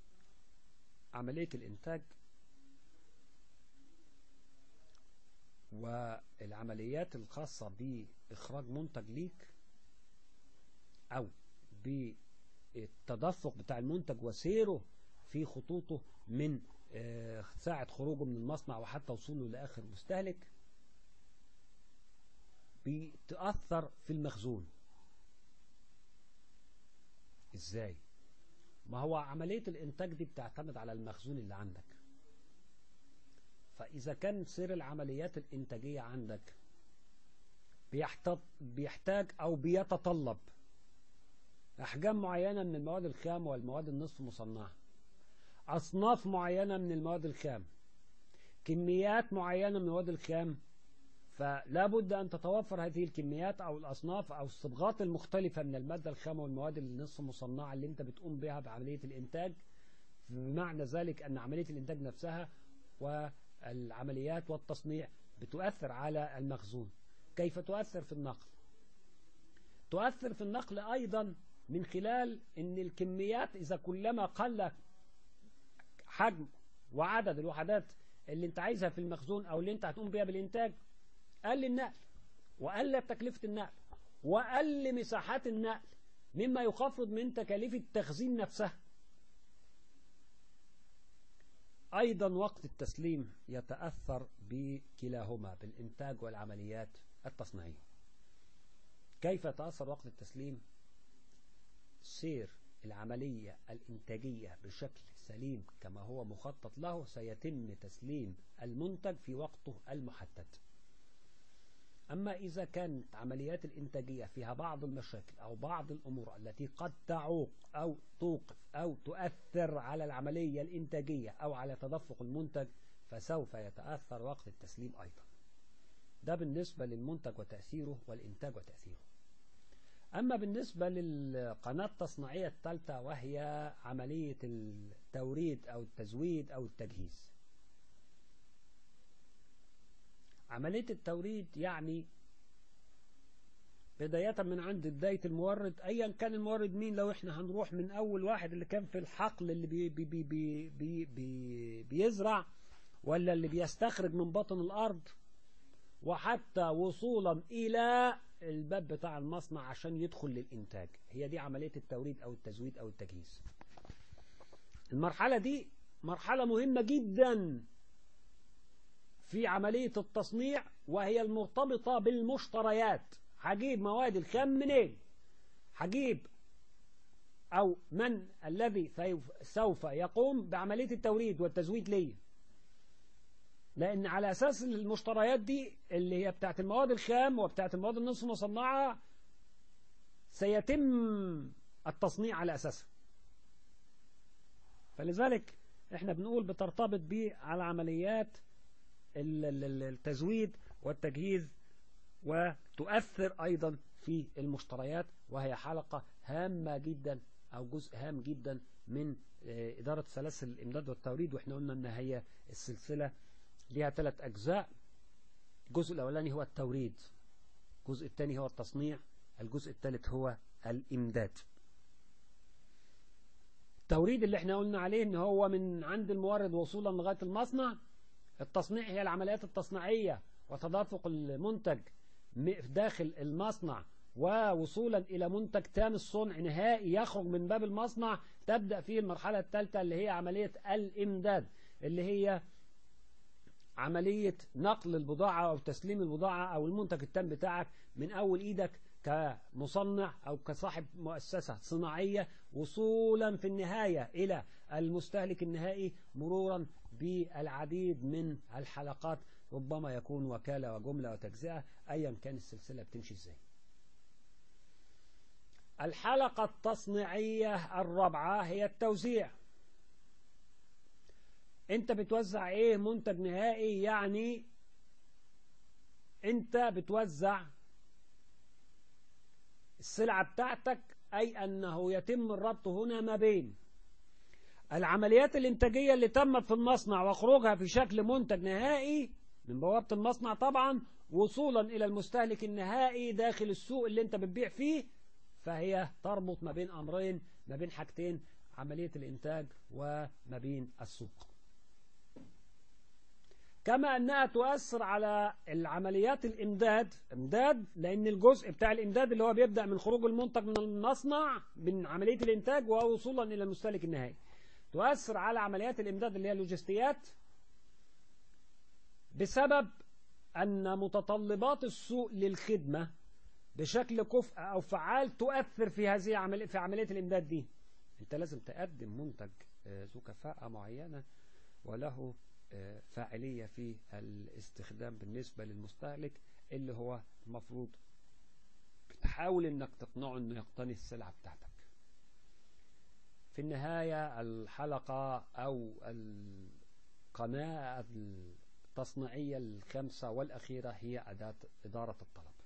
عملية الإنتاج والعمليات الخاصة بإخراج منتج ليك أو بالتدفق بتاع المنتج وسيره في خطوطه من ساعة خروجه من المصنع وحتى وصوله لآخر مستهلك، بتأثر في المخزون. إزاي؟ ما هو عملية الإنتاج دي بتعتمد على المخزون اللي عندك. فإذا كان سير العمليات الإنتاجية عندك بيحتاج أو بيتطلب أحجام معينة من المواد الخام والمواد النصف مصنعة، أصناف معينة من المواد الخام، كميات معينة من المواد الخام، فلا بد أن تتوفر هذه الكميات أو الأصناف أو الصبغات المختلفة من المادة الخام والمواد النصف مصنعة اللي أنت بتقوم بها بعملية الإنتاج. بمعنى ذلك أن عملية الإنتاج نفسها والعمليات والتصنيع بتؤثر على المخزون. كيف تؤثر في النقل؟ تؤثر في النقل أيضا من خلال أن الكميات إذا كلما قل حجم وعدد الوحدات اللي انت عايزها في المخزون أو اللي انت هتقوم بها بالإنتاج، قل النقل وقل تكلفة النقل وقل مساحات النقل، مما يخفض من تكاليف التخزين نفسها. أيضا وقت التسليم يتأثر بكلاهما، بالإنتاج والعمليات التصنيعية. كيف يتأثر وقت التسليم؟ سير العملية الإنتاجية بشكل سليم كما هو مخطط له، سيتم تسليم المنتج في وقته المحدد. أما إذا كانت عمليات الإنتاجية فيها بعض المشاكل أو بعض الأمور التي قد تعوق أو توقف أو تؤثر على العملية الإنتاجية أو على تدفق المنتج، فسوف يتأثر وقت التسليم أيضا. ده بالنسبة للمنتج وتأثيره والإنتاج وتأثيره. أما بالنسبة للقناة التصنيعية الثالثة وهي عملية التوريد أو التزويد أو التجهيز. عملية التوريد يعني بداية من عند بداية المورد، أيا كان المورد مين. لو احنا هنروح من أول واحد اللي كان في الحقل اللي بيزرع ولا اللي بيستخرج من بطن الأرض، وحتى وصولا إلى الباب بتاع المصنع عشان يدخل للإنتاج، هي دي عملية التوريد أو التزويد أو التجهيز. المرحلة دي مرحلة مهمة جدا في عملية التصنيع، وهي المرتبطة بالمشتريات. هجيب مواد الخام منين؟ هجيب أو من الذي سوف يقوم بعملية التوريد والتزويد ليه؟ لأن على أساس المشتريات دي اللي هي بتاعت المواد الخام وبتاعت المواد النصف مصنعة سيتم التصنيع على أساسها. فلذلك احنا بنقول بترتبط بيه على عمليات التزويد والتجهيز، وتؤثر أيضا في المشتريات، وهي حلقة هامة جدا أو جزء هام جدا من إدارة سلاسل الإمداد والتوريد. وإحنا قلنا أن هي السلسلة ليها 3 أجزاء. الجزء الأولاني هو التوريد، الجزء الثاني هو التصنيع، الجزء الثالث هو الإمداد. التوريد اللي احنا قلنا عليه ان هو من عند المورد وصولا لغاية المصنع. التصنيع هي العمليات التصنيعية وتدفق المنتج داخل المصنع ووصولا إلى منتج تام الصنع نهائي يخرج من باب المصنع. تبدأ فيه المرحلة الثالثة اللي هي عملية الإمداد، اللي هي عملية نقل البضاعة أو تسليم البضاعة أو المنتج التام بتاعك من أول إيدك كمصنع أو كصاحب مؤسسة صناعية، وصولا في النهاية إلى المستهلك النهائي، مرورا بالعديد من الحلقات، ربما يكون وكالة وجملة وتجزئة، أيا كان السلسلة بتمشي إزاي. الحلقة التصنيعية الرابعة هي التوزيع. انت بتوزع ايه؟ منتج نهائي، يعني انت بتوزع السلعة بتاعتك، اي انه يتم الربط هنا ما بين العمليات الانتاجية اللي تمت في المصنع وخروجها في شكل منتج نهائي من بوابة المصنع طبعا، وصولا الى المستهلك النهائي داخل السوق اللي انت بتبيع فيه. فهي تربط ما بين امرين، ما بين حاجتين، عملية الانتاج وما بين السوق. كما أنها تؤثر على العمليات إمداد، لأن الجزء بتاع الإمداد اللي هو بيبدأ من خروج المنتج من المصنع من عملية الإنتاج ووصولا إلى المستهلك النهائي، تؤثر على عمليات الإمداد اللي هي اللوجستيات، بسبب أن متطلبات السوق للخدمة بشكل كفء أو فعال تؤثر في هذه في عملية الإمداد دي. أنت لازم تقدم منتج ذو كفاءة معينة وله فاعلية في الاستخدام بالنسبة للمستهلك، اللي هو المفروض بتحاول انك تقنعه انه يقتني السلعة بتاعتك. في النهاية الحلقة او القناة التصنيعية الخامسة والأخيرة هي أداة إدارة الطلب.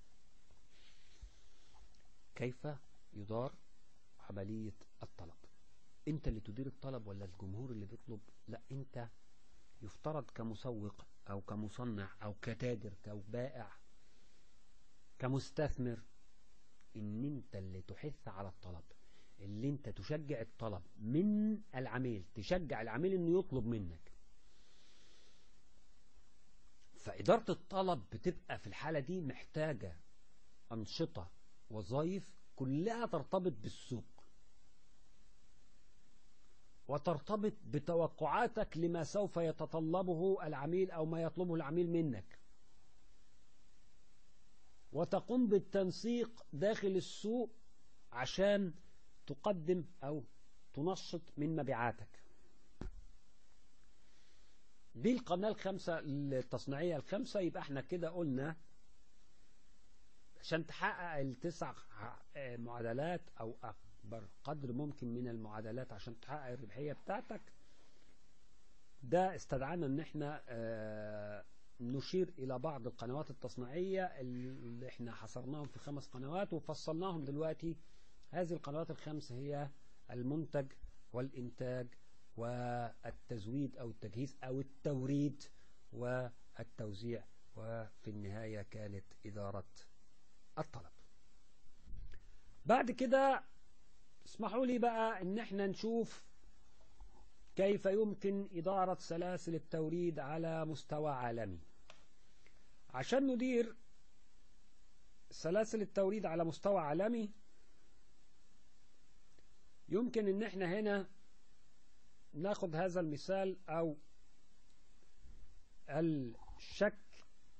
كيف يدار عملية الطلب؟ انت اللي تدير الطلب ولا الجمهور اللي بيطلب؟ لا، انت يفترض كمسوق أو كمصنع أو كتاجر أو بائع كمستثمر إن أنت اللي تحث على الطلب، اللي أنت تشجع الطلب من العميل، تشجع العميل إنه يطلب منك. فإدارة الطلب بتبقى في الحالة دي محتاجة أنشطة وظائف كلها ترتبط بالسوق وترتبط بتوقعاتك لما سوف يتطلبه العميل أو ما يطلبه العميل منك، وتقوم بالتنسيق داخل السوق عشان تقدم أو تنشط من مبيعاتك. دي القناة الخامسة التصنيعية الخامسة. يبقى احنا كده قلنا عشان تحقق ال9 معادلات أو أكبر قدر ممكن من المعادلات عشان تحقق الربحية بتاعتك، ده استدعانا ان احنا نشير الى بعض القنوات التصنيعية اللي احنا حصرناهم في 5 قنوات وفصلناهم دلوقتي. هذه القنوات ال5 هي المنتج والإنتاج والتزويد أو التجهيز أو التوريد والتوزيع، وفي النهاية كانت إدارة الطلب. بعد كده اسمحوا لي بقى ان احنا نشوف كيف يمكن إدارة سلاسل التوريد على مستوى عالمي. عشان ندير سلاسل التوريد على مستوى عالمي يمكن ان احنا هنا ناخد هذا المثال او الشكل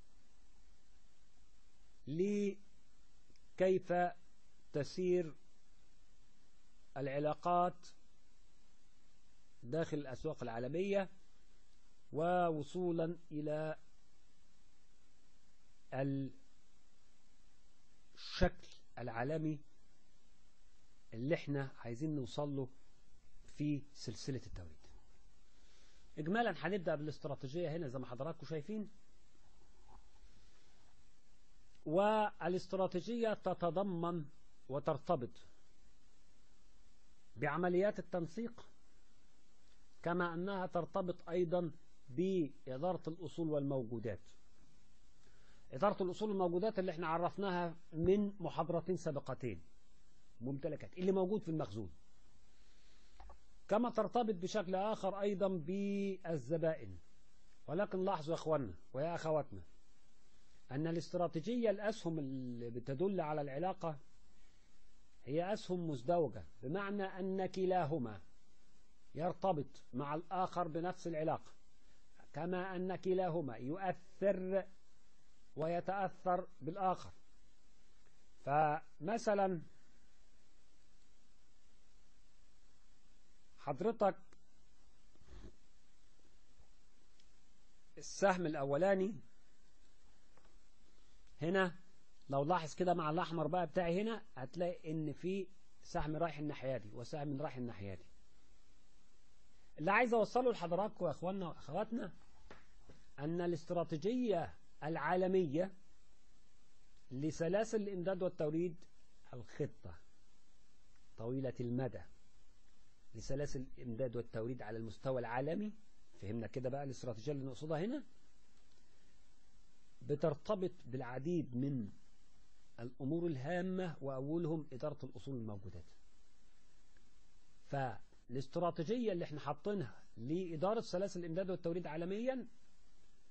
لكيف تسير العلاقات داخل الأسواق العالمية ووصولا إلى الشكل العالمي اللي احنا عايزين نوصل له في سلسلة التوريد. إجمالا هنبدأ بالاستراتيجية هنا زي ما حضراتكم شايفين، والاستراتيجية تتضمن وترتبط بعمليات التنسيق، كما أنها ترتبط أيضا بإدارة الأصول والموجودات. إدارة الأصول والموجودات اللي احنا عرفناها من محاضرتين سابقتين، ممتلكات اللي موجود في المخزون. كما ترتبط بشكل آخر أيضا بالزبائن. ولكن لاحظوا يا أخواننا ويا أخواتنا أن الاستراتيجية الأسهم اللي بتدل على العلاقة هي أسهم مزدوجة، بمعنى أن كلاهما يرتبط مع الآخر بنفس العلاقة، كما أن كلاهما يؤثر ويتأثر بالآخر. فمثلا حضرتك السهم الأولاني هنا لو لاحظ كده مع الأحمر بقى بتاعي هنا، هتلاقي إن في سهم رايح الناحية دي وسهم رايح الناحية دي. اللي عايز أوصله لحضراتكم يا أخواننا وأخواتنا أن الاستراتيجية العالمية لسلاسل الإمداد والتوريد، الخطة طويلة المدى لسلاسل الإمداد والتوريد على المستوى العالمي، فهمنا كده بقى الاستراتيجية اللي نقصدها هنا، بترتبط بالعديد من الأمور الهامة وأولهم إدارة الأصول الموجودات. فالاستراتيجية اللي احنا حاطينها لإدارة سلاسل الإمداد والتوريد عالميا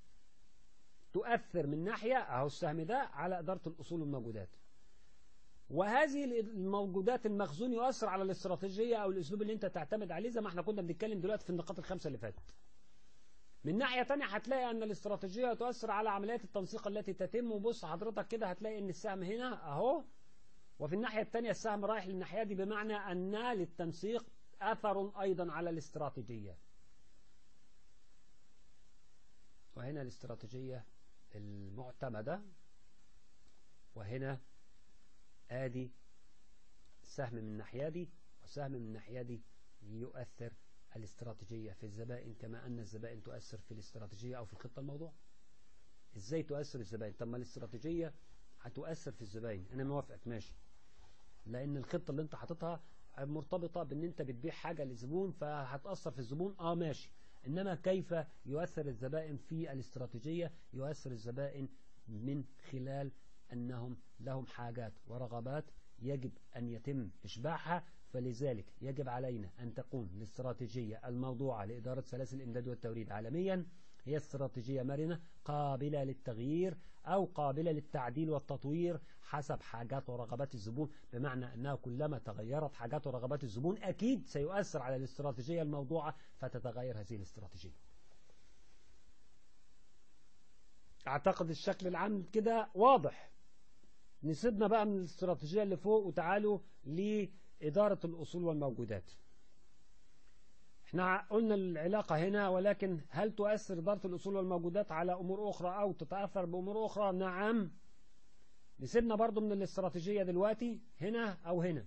تؤثر من ناحية أهو السهم ده على إدارة الأصول والموجودات، وهذه الموجودات المخزون يؤثر على الاستراتيجية أو الأسلوب اللي أنت تعتمد عليه، زي ما احنا كنا بنتكلم دلوقتي في النقاط الخمسة اللي فاتت. من ناحية تانية هتلاقي أن الاستراتيجية تؤثر على عمليات التنسيق التي تتم. وبص حضرتك كده هتلاقي أن السهم هنا أهو، وفي الناحية التانية السهم رايح للناحية دي، بمعنى أن للتنسيق أثر أيضا على الاستراتيجية. وهنا الاستراتيجية المعتمدة، وهنا آدي سهم من الناحية دي وسهم من الناحية دي يؤثر الاستراتيجية في الزبائن، كما أن الزبائن تؤثر في الاستراتيجية أو في الخطة الموضوع. إزاي تؤثر الزبائن؟ طب ما الاستراتيجية هتؤثر في الزبائن، أنا موافقك ماشي، لأن الخطة اللي أنت حاططها مرتبطة بأن أنت بتبيع حاجة للزبون فهتأثر في الزبون، ماشي. إنما كيف يؤثر الزبائن في الاستراتيجية؟ يؤثر الزبائن من خلال أنهم لهم حاجات ورغبات يجب أن يتم إشباعها، فلذلك يجب علينا أن تكون الاستراتيجية الموضوعة لإدارة سلاسل الإمداد والتوريد عالميا هي استراتيجية مرنة قابلة للتغيير أو قابلة للتعديل والتطوير حسب حاجات ورغبات الزبون، بمعنى أنها كلما تغيرت حاجات ورغبات الزبون أكيد سيؤثر على الاستراتيجية الموضوعة فتتغير هذه الاستراتيجية. أعتقد الشكل العام كده واضح. نسيبنا بقى من الاستراتيجية اللي فوق وتعالوا لإدارة الأصول والموجودات. احنا قلنا العلاقة هنا، ولكن هل تؤثر إدارة الأصول والموجودات على أمور أخرى أو تتأثر بأمور أخرى؟ نعم. نسيبنا برضو من الاستراتيجية دلوقتي هنا أو هنا،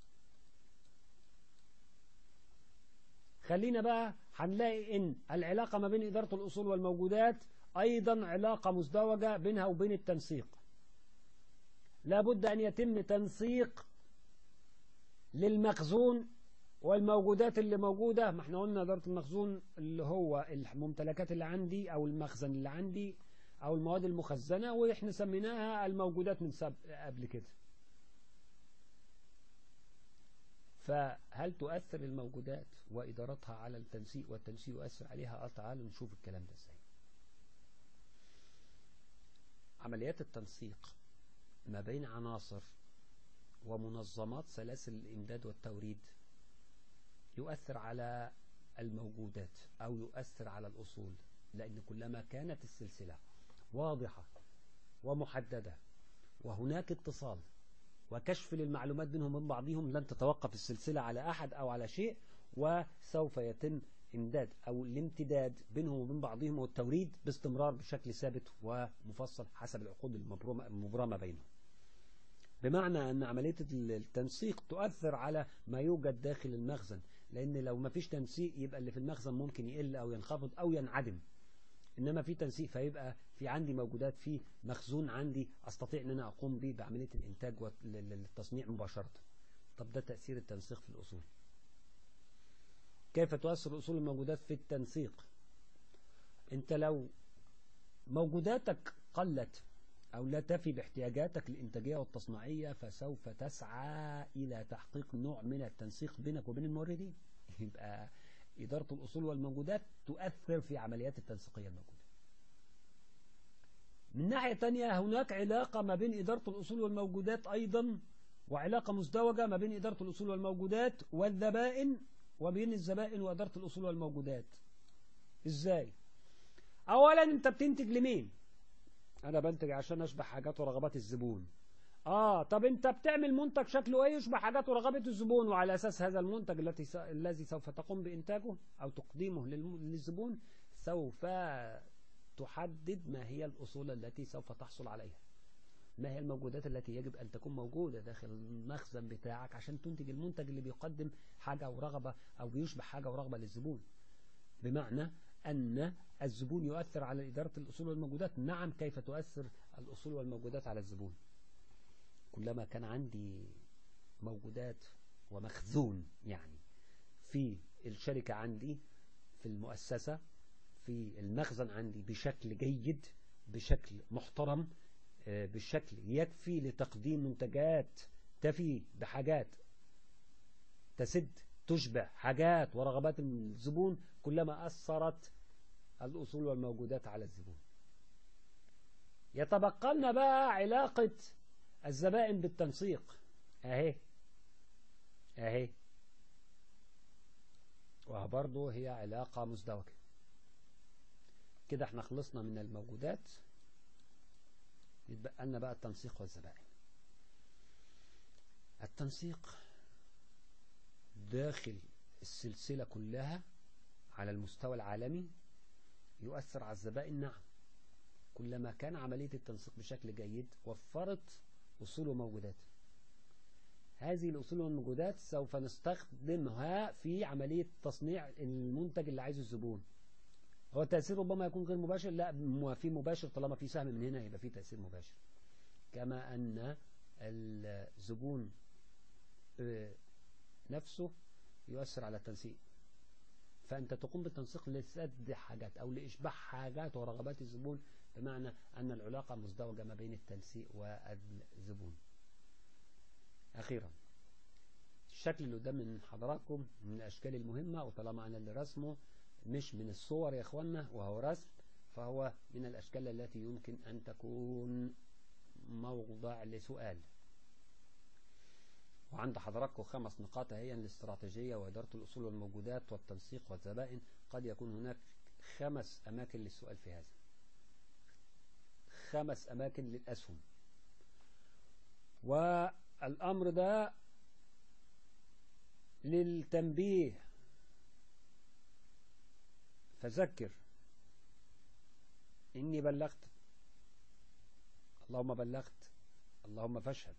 خلينا بقى هنلاقي إن العلاقة ما بين إدارة الأصول والموجودات أيضا علاقة مزدوجة بينها وبين التنسيق. لابد أن يتم تنسيق للمخزون والموجودات اللي موجودة. ما احنا قلنا إدارة المخزون اللي هو الممتلكات اللي عندي أو المخزن اللي عندي أو المواد المخزنة، وإحنا سميناها الموجودات من قبل كده. فهل تؤثر الموجودات وإدارتها على التنسيق والتنسيق يؤثر عليها؟ تعالوا نشوف الكلام ده ازاي. عمليات التنسيق ما بين عناصر ومنظمات سلاسل الإمداد والتوريد يؤثر على الموجودات أو يؤثر على الأصول، لأن كلما كانت السلسلة واضحة ومحددة وهناك اتصال وكشف للمعلومات بينهم من بعضهم لن تتوقف السلسلة على أحد أو على شيء، وسوف يتم إمداد أو الامتداد بينهم وبين بعضهم والتوريد باستمرار بشكل ثابت ومفصل حسب العقود المبرمة بينهم. بمعنى أن عملية التنسيق تؤثر على ما يوجد داخل المخزن، لأن لو ما فيش تنسيق يبقى اللي في المخزن ممكن يقل أو ينخفض أو ينعدم، إنما في تنسيق فيبقى في عندي موجودات في مخزون عندي أستطيع أن أنا أقوم به بعملية الإنتاج والتصنيع مباشرة. طب ده تأثير التنسيق في الأصول. كيف تؤثر أصول الموجودات في التنسيق؟ أنت لو موجوداتك قلت أو لا تفي باحتياجاتك الإنتاجية والتصنيعية فسوف تسعى إلى تحقيق نوع من التنسيق بينك وبين الموردين. يبقى إدارة الأصول والموجودات تؤثر في عمليات التنسيقية الموجودة. من ناحية تانية هناك علاقة ما بين إدارة الأصول والموجودات أيضا، وعلاقة مزدوجة ما بين إدارة الأصول والموجودات والزبائن وبين الزبائن وإدارة الأصول والموجودات. إزاي؟ أولا أنت بتنتج لمين؟ أنا بنتج عشان أشبع حاجات ورغبات الزبون. طب أنت بتعمل منتج شكله إيه يشبع حاجات ورغبات الزبون، وعلى أساس هذا المنتج الذي سوف تقوم بإنتاجه أو تقديمه للزبون سوف تحدد ما هي الأصول التي سوف تحصل عليها، ما هي الموجودات التي يجب أن تكون موجودة داخل المخزن بتاعك عشان تنتج المنتج اللي بيقدم حاجة ورغبة أو بيشبع حاجة ورغبة للزبون. بمعنى أن الزبون يؤثر على إدارة الأصول والموجودات. نعم، كيف تؤثر الأصول والموجودات على الزبون؟ كلما كان عندي موجودات ومخزون يعني في الشركة عندي، في المؤسسة، في المخزن عندي بشكل جيد، بشكل محترم، بشكل يكفي لتقديم منتجات تفي بحاجات تسد تشبع حاجات ورغبات الزبون، كلما أثرت الأصول والموجودات على الزبون. يتبقى لنا بقى علاقة الزبائن بالتنسيق اهي اهي، وبرضه هي علاقة مزدوجة. كده احنا خلصنا من الموجودات، يتبقى لنا بقى التنسيق والزبائن. التنسيق داخل السلسلة كلها على المستوى العالمي يؤثر على الزبائن، نعم. كلما كان عملية التنسيق بشكل جيد وفرت أصول وموجودات. هذه الأصول والموجودات سوف نستخدمها في عملية تصنيع المنتج اللي عايزه الزبون. هو التأثير ربما يكون غير مباشر، لا في مباشر، طالما في سهم من هنا يبقى في تأثير مباشر. كما أن الزبون نفسه يؤثر على التنسيق، فأنت تقوم بالتنسيق لسد حاجات أو لإشباع حاجات ورغبات الزبون، بمعنى أن العلاقة مزدوجة ما بين التنسيق والزبون. أخيرا، الشكل اللي قدام من حضراتكم من الأشكال المهمة، وطالما أنا اللي رسمه مش من الصور يا إخوانا وهو رسم، فهو من الأشكال التي يمكن أن تكون موضع لسؤال. وعند حضراتكم 5 نقاط هي الاستراتيجية وإدارة الأصول والموجودات والتنسيق والزبائن. قد يكون هناك 5 أماكن للسؤال في هذا، 5 أماكن للأسهم. والأمر ده للتنبيه، فذكر إني بلغت، اللهم بلغت، اللهم فاشهد.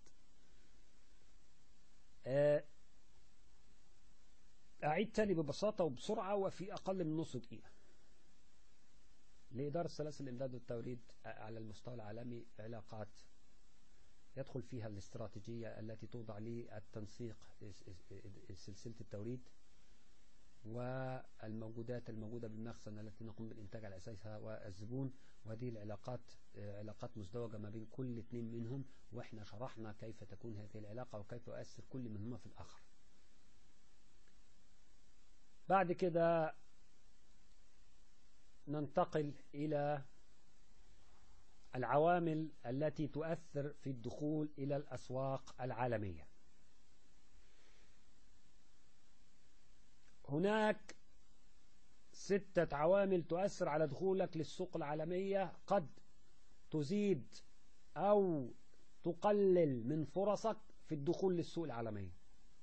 أعيد تاني ببساطة وبسرعة وفي أقل من نص دقيقة. لإدارة سلاسل الإمداد والتوريد على المستوى العالمي علاقات يدخل فيها الاستراتيجية التي توضع للتنسيق سلسلة التوريد، والموجودات الموجودة بالمخزن التي نقوم بالإنتاج على أساسها، والزبون. وهذه العلاقات علاقات مزدوجة ما بين كل 2 منهم، وإحنا شرحنا كيف تكون هذه العلاقة وكيف يؤثر كل منهما في الآخر. بعد كده ننتقل إلى العوامل التي تؤثر في الدخول إلى الأسواق العالمية. هناك 6 عوامل تؤثر على دخولك للسوق العالمية، قد تزيد أو تقلل من فرصك في الدخول للسوق العالمية.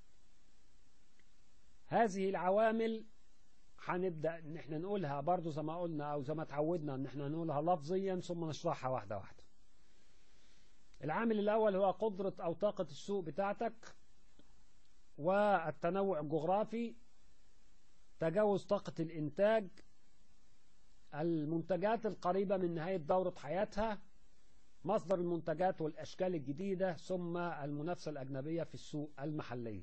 هذه العوامل هنبدأ ان احنا نقولها برضو زي ما قلنا او زي ما اتعودنا ان احنا نقولها لفظيا ثم نشرحها واحدة واحدة. العامل الأول هو قدرة أو طاقة السوق بتاعتك، والتنوع الجغرافي، تجاوز طاقة الإنتاج، المنتجات القريبة من نهاية دورة حياتها، مصدر المنتجات والأشكال الجديدة، ثم المنافسة الأجنبية في السوق المحلي.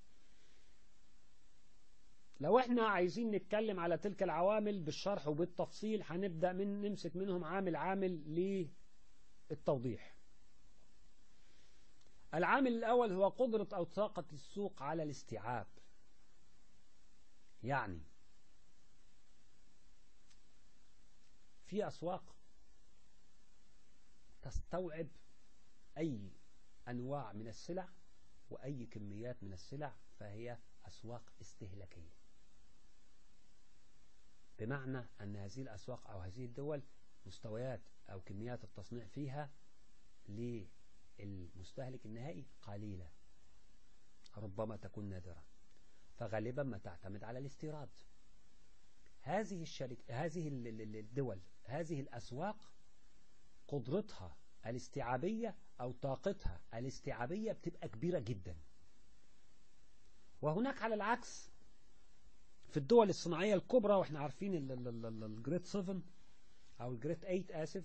لو احنا عايزين نتكلم على تلك العوامل بالشرح وبالتفصيل هنبدأ نمسك منهم عامل للتوضيح. العامل الأول هو قدرة أو طاقة السوق على الاستيعاب. يعني في أسواق تستوعب أي أنواع من السلع وأي كميات من السلع، فهي أسواق استهلاكية، بمعنى أن هذه الأسواق أو هذه الدول مستويات أو كميات التصنيع فيها للمستهلك النهائي قليلة، ربما تكون نادرة، فغالبا ما تعتمد على الاستيراد. هذه الدول، هذه الأسواق قدرتها الاستيعابية أو طاقتها الاستيعابية بتبقى كبيرة جدا. وهناك على العكس في الدول الصناعية الكبرى، واحنا عارفين الجريد 7 أو الجريد 8 آسف،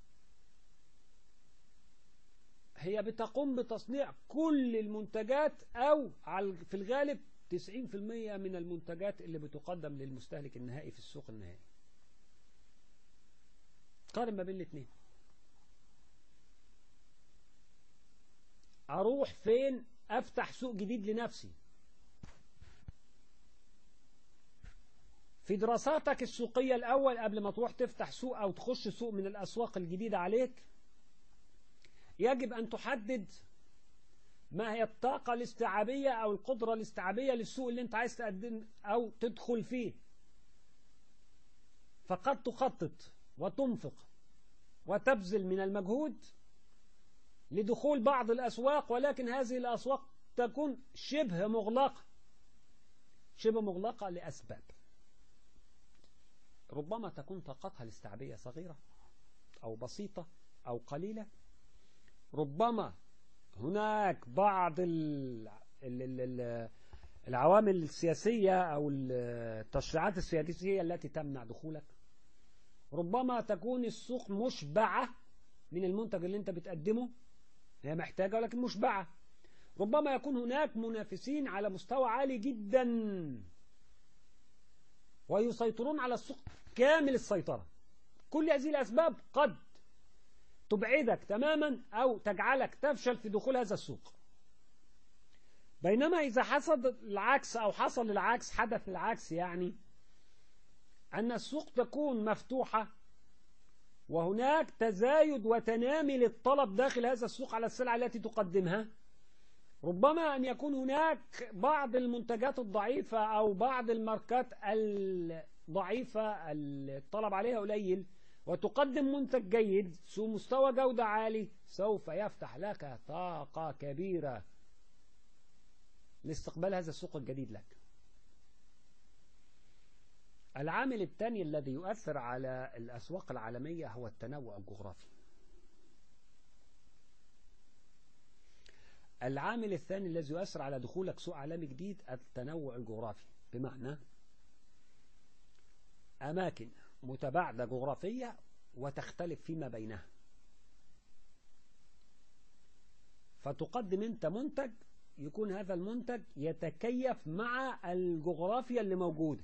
هي بتقوم بتصنيع كل المنتجات أو في الغالب 90% من المنتجات اللي بتقدم للمستهلك النهائي في السوق النهائي. قارن ما بين الاثنين. أروح فين؟ أفتح سوق جديد لنفسي. في دراساتك السوقية الأول قبل ما تروح تفتح سوق أو تخش سوق من الأسواق الجديدة عليك، يجب أن تحدد ما هي الطاقة الاستيعابية أو القدرة الاستيعابية للسوق اللي أنت عايز تقدم أو تدخل فيه. فقد تخطط وتنفق وتبذل من المجهود لدخول بعض الأسواق، ولكن هذه الأسواق تكون شبه مغلقة لأسباب. ربما تكون طاقتها الاستيعابية صغيرة أو بسيطة أو قليلة. ربما هناك بعض العوامل السياسية أو التشريعات السياسية التي تمنع دخولك. ربما تكون السوق مشبعة من المنتج اللي انت بتقدمه، هي محتاجة ولكن مشبعة. ربما يكون هناك منافسين على مستوى عالي جدا ويسيطرون على السوق كامل السيطرة. كل هذه الأسباب قد تبعدك تماما أو تجعلك تفشل في دخول هذا السوق. بينما إذا حصل العكس أو حصل العكس، حدث العكس، يعني أن السوق تكون مفتوحة وهناك تزايد وتنامي للطلب داخل هذا السوق على السلعة التي تقدمها، ربما أن يكون هناك بعض المنتجات الضعيفة أو بعض الماركات الضعيفة الطلب عليها قليل وتقدم منتج جيد ذو مستوى جودة عالي، سوف يفتح لك طاقة كبيرة لاستقبال هذا السوق الجديد لك. العامل الثاني الذي يؤثر على الأسواق العالمية هو التنوع الجغرافي. العامل الثاني الذي يؤثر على دخولك سوق عالمي جديد التنوع الجغرافي، بمعنى أماكن متباعدة جغرافية وتختلف فيما بينها، فتقدم أنت منتج يكون هذا المنتج يتكيف مع الجغرافيا اللي موجودة.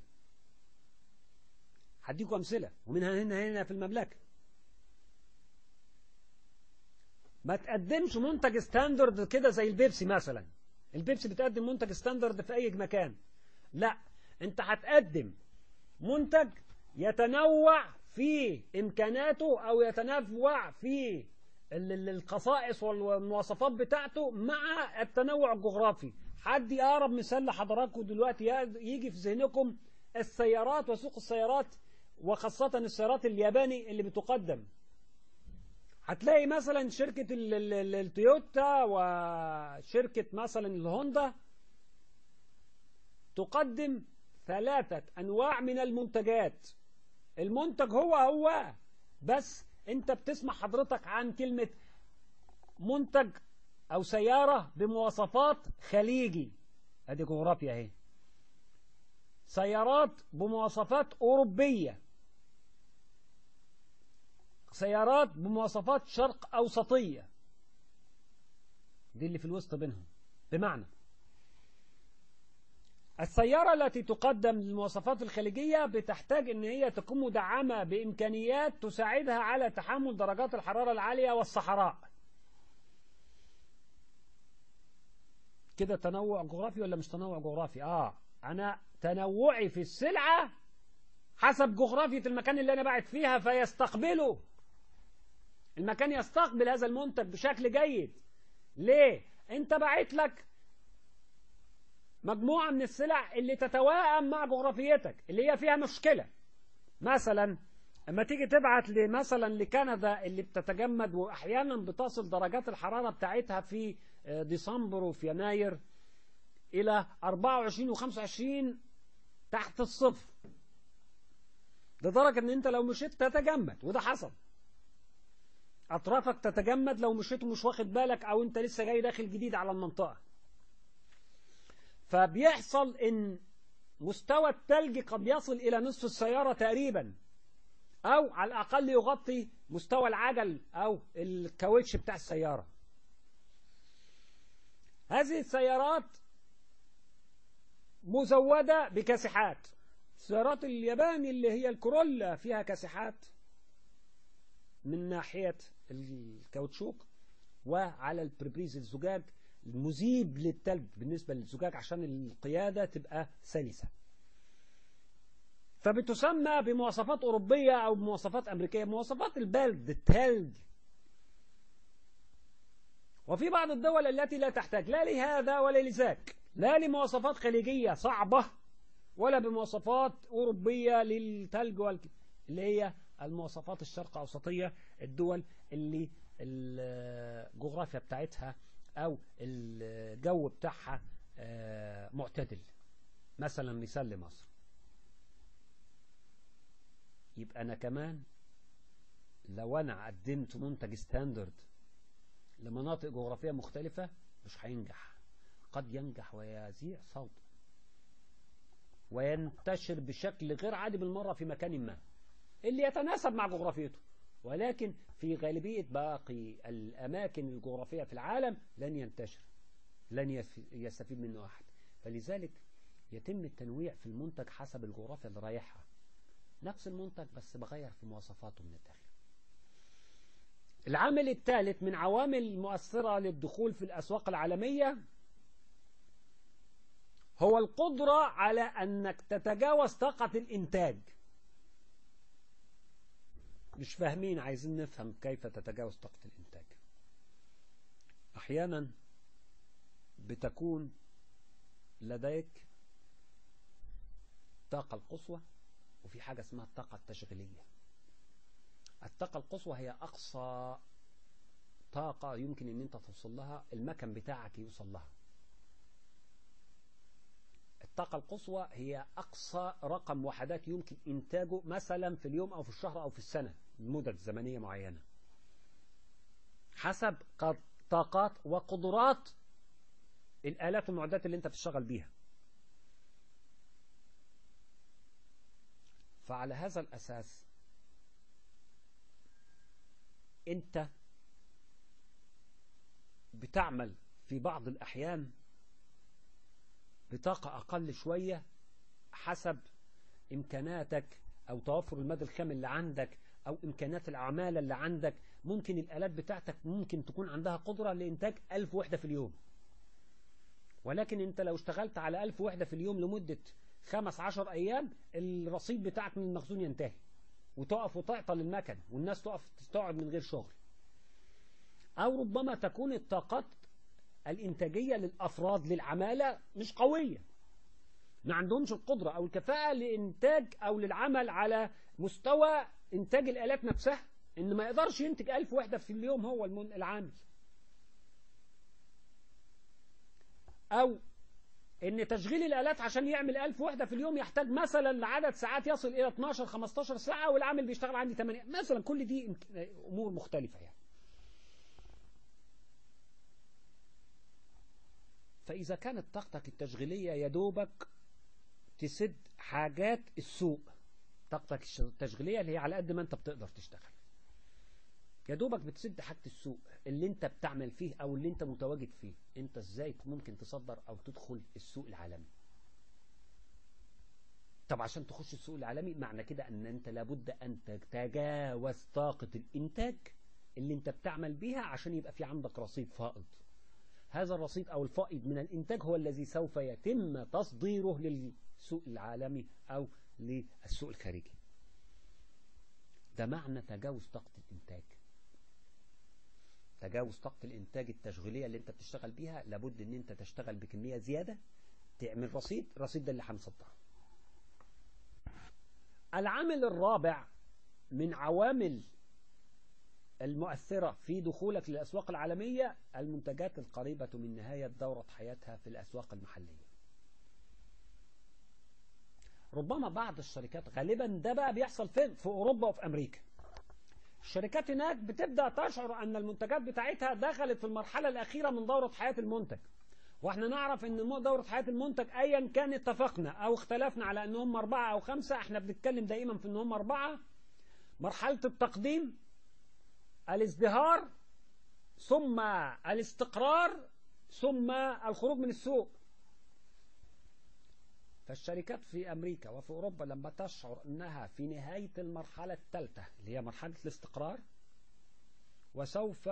هديكم أمثلة ومنها هنا في المملكة. ما تقدمش منتج ستاندرد كده زي البيبسي مثلا. البيبسي بتقدم منتج ستاندرد في أي مكان. لا، أنت هتقدم منتج يتنوع في إمكاناته أو يتنوع في الخصائص والمواصفات بتاعته مع التنوع الجغرافي. حد أقرب مثال لحضراتكم دلوقتي يجي في ذهنكم السيارات وسوق السيارات، وخاصة السيارات الياباني اللي بتقدم. هتلاقي مثلا شركة التويوتا وشركة مثلا الهوندا تقدم 3 أنواع من المنتجات. المنتج هو بس انت بتسمع حضرتك عن كلمة منتج او سيارة بمواصفات خليجي، ادي جغرافيا اهي. سيارات بمواصفات اوروبية، سيارات بمواصفات شرق اوسطية، دي اللي في الوسط بينهم. بمعنى السيارة التي تقدم للمواصفات الخليجية بتحتاج ان هي تكون مدعمة بامكانيات تساعدها على تحمل درجات الحرارة العالية والصحراء. كده تنوع جغرافي ولا مش تنوع جغرافي؟ انا تنوعي في السلعة حسب جغرافية المكان اللي انا باعت فيها، فيستقبله المكان، يستقبل هذا المنتج بشكل جيد. ليه؟ انت باعت لك مجموعة من السلع اللي تتوائم مع جغرافيتك اللي هي فيها مشكلة. مثلا اما تيجي تبعت مثلا لكندا اللي بتتجمد واحيانا بتصل درجات الحرارة بتاعتها في ديسمبر وفي يناير الى 24 و25 تحت الصفر، لدرجة ان انت لو مشيت تتجمد، وده حصل. اطرافك تتجمد لو مشيت ومش واخد بالك او انت لسه جاي داخل جديد على المنطقة. فبيحصل ان مستوى الثلج قد يصل الى نصف السيارة تقريبا، او على الاقل يغطي مستوى العجل او الكاوتش بتاع السيارة. هذه السيارات مزودة بكاسحات. سيارات اليابان اللي هي الكورولا فيها كاسحات من ناحية الكاوتشوك، وعلى البريبريز الزجاج المذيب للتلج بالنسبة للزجاج عشان القيادة تبقى سلسة. فبتسمى بمواصفات أوروبية أو بمواصفات أمريكية، مواصفات البلد التلج. وفي بعض الدول التي لا تحتاج لا لهذا ولا لذاك، لا لمواصفات خليجية صعبة ولا بمواصفات أوروبية للثلج اللي هي المواصفات الشرق أوسطية، الدول اللي الجغرافيا بتاعتها أو الجو بتاعها معتدل، مثلا مثال لمصر. يبقى أنا كمان لو أنا قدمت منتج ستاندرد لمناطق جغرافية مختلفة مش هينجح، قد ينجح ويذيع صوت وينتشر بشكل غير عادي بالمرة في مكان ما اللي يتناسب مع جغرافيته، ولكن في غالبية باقي الأماكن الجغرافية في العالم لن ينتشر، لن يستفيد منه أحد. فلذلك يتم التنويع في المنتج حسب الجغرافيا اللي رايحها، نفس المنتج بس بغير في مواصفاته من الداخل. العامل الثالث من عوامل المؤثرة للدخول في الأسواق العالمية هو القدرة على أنك تتجاوز طاقة الإنتاج. مش فاهمين، عايزين نفهم كيف تتجاوز طاقة الإنتاج. أحيانا بتكون لديك الطاقة القصوى وفي حاجة اسمها الطاقة التشغيلية. الطاقة القصوى هي أقصى طاقة يمكن أن أنت توصل لها، المكن بتاعك يوصل لها. الطاقة القصوى هي أقصى رقم وحدات يمكن إنتاجه مثلا في اليوم أو في الشهر أو في السنة، مدة زمنية معينة حسب طاقات وقدرات الآلات والمعدات اللي أنت بتشتغل بيها. فعلى هذا الأساس أنت بتعمل في بعض الأحيان بطاقة أقل شوية حسب إمكاناتك أو توفر المادة الخام اللي عندك أو إمكانات العمالة اللي عندك. ممكن الآلات بتاعتك ممكن تكون عندها قدرة لإنتاج 1000 وحدة في اليوم، ولكن أنت لو اشتغلت على 1000 وحدة في اليوم لمدة 15 أيام الرصيد بتاعك من المخزون ينتهي وتقف وتعطل المكن والناس تقعد من غير شغل. أو ربما تكون الطاقات الإنتاجية للأفراد للعمالة مش قوية، ما عندهمش القدرة أو الكفاءة لإنتاج أو للعمل على مستوى إنتاج الآلات نفسها، إن ما يقدرش ينتج 1000 وحدة في اليوم هو العامل. أو إن تشغيل الآلات عشان يعمل 1000 وحدة في اليوم يحتاج مثلا لعدد ساعات يصل إلى 12-15 ساعة والعامل بيشتغل عندي 8 مثلا. كل دي أمور مختلفة يعني. فإذا كانت طاقتك التشغيلية يدوبك تسد حاجات السوق، طاقتك التشغيلية اللي هي على قد ما أنت بتقدر تشتغل يدوبك بتسد حاجة السوق اللي أنت بتعمل فيه أو اللي أنت متواجد فيه. أنت إزاي ممكن تصدر أو تدخل السوق العالمي؟ طب عشان تخش السوق العالمي معنى كده أن أنت لابد أن تتجاوز طاقة الإنتاج اللي أنت بتعمل بيها عشان يبقى في عندك رصيد فائض. هذا الرصيد أو الفائض من الإنتاج هو الذي سوف يتم تصديره للسوق العالمي أو للسوق الخارجي. ده معنى تجاوز طاقة الإنتاج. تجاوز طاقة الإنتاج التشغيلية اللي أنت بتشتغل بيها لابد أن أنت تشتغل بكمية زيادة تعمل رصيد، الرصيد ده اللي هنصدره. العامل الرابع من عوامل المؤثرة في دخولك للأسواق العالمية المنتجات القريبة من نهاية دورة حياتها في الأسواق المحلية. ربما بعض الشركات، غالبا ده بقى بيحصل في أوروبا وفي أمريكا، الشركات هناك بتبدأ تشعر أن المنتجات بتاعتها دخلت في المرحلة الأخيرة من دورة حياة المنتج. واحنا نعرف أن دورة حياة المنتج أيا كان اتفقنا أو اختلفنا على أنهم 4 أو 5، احنا بنتكلم دائما في أنهم 4. مرحلة التقديم، الازدهار، ثم الاستقرار، ثم الخروج من السوق. فالشركات في أمريكا وفي أوروبا لما تشعر أنها في نهاية المرحلة الثالثة اللي هي مرحلة الاستقرار وسوف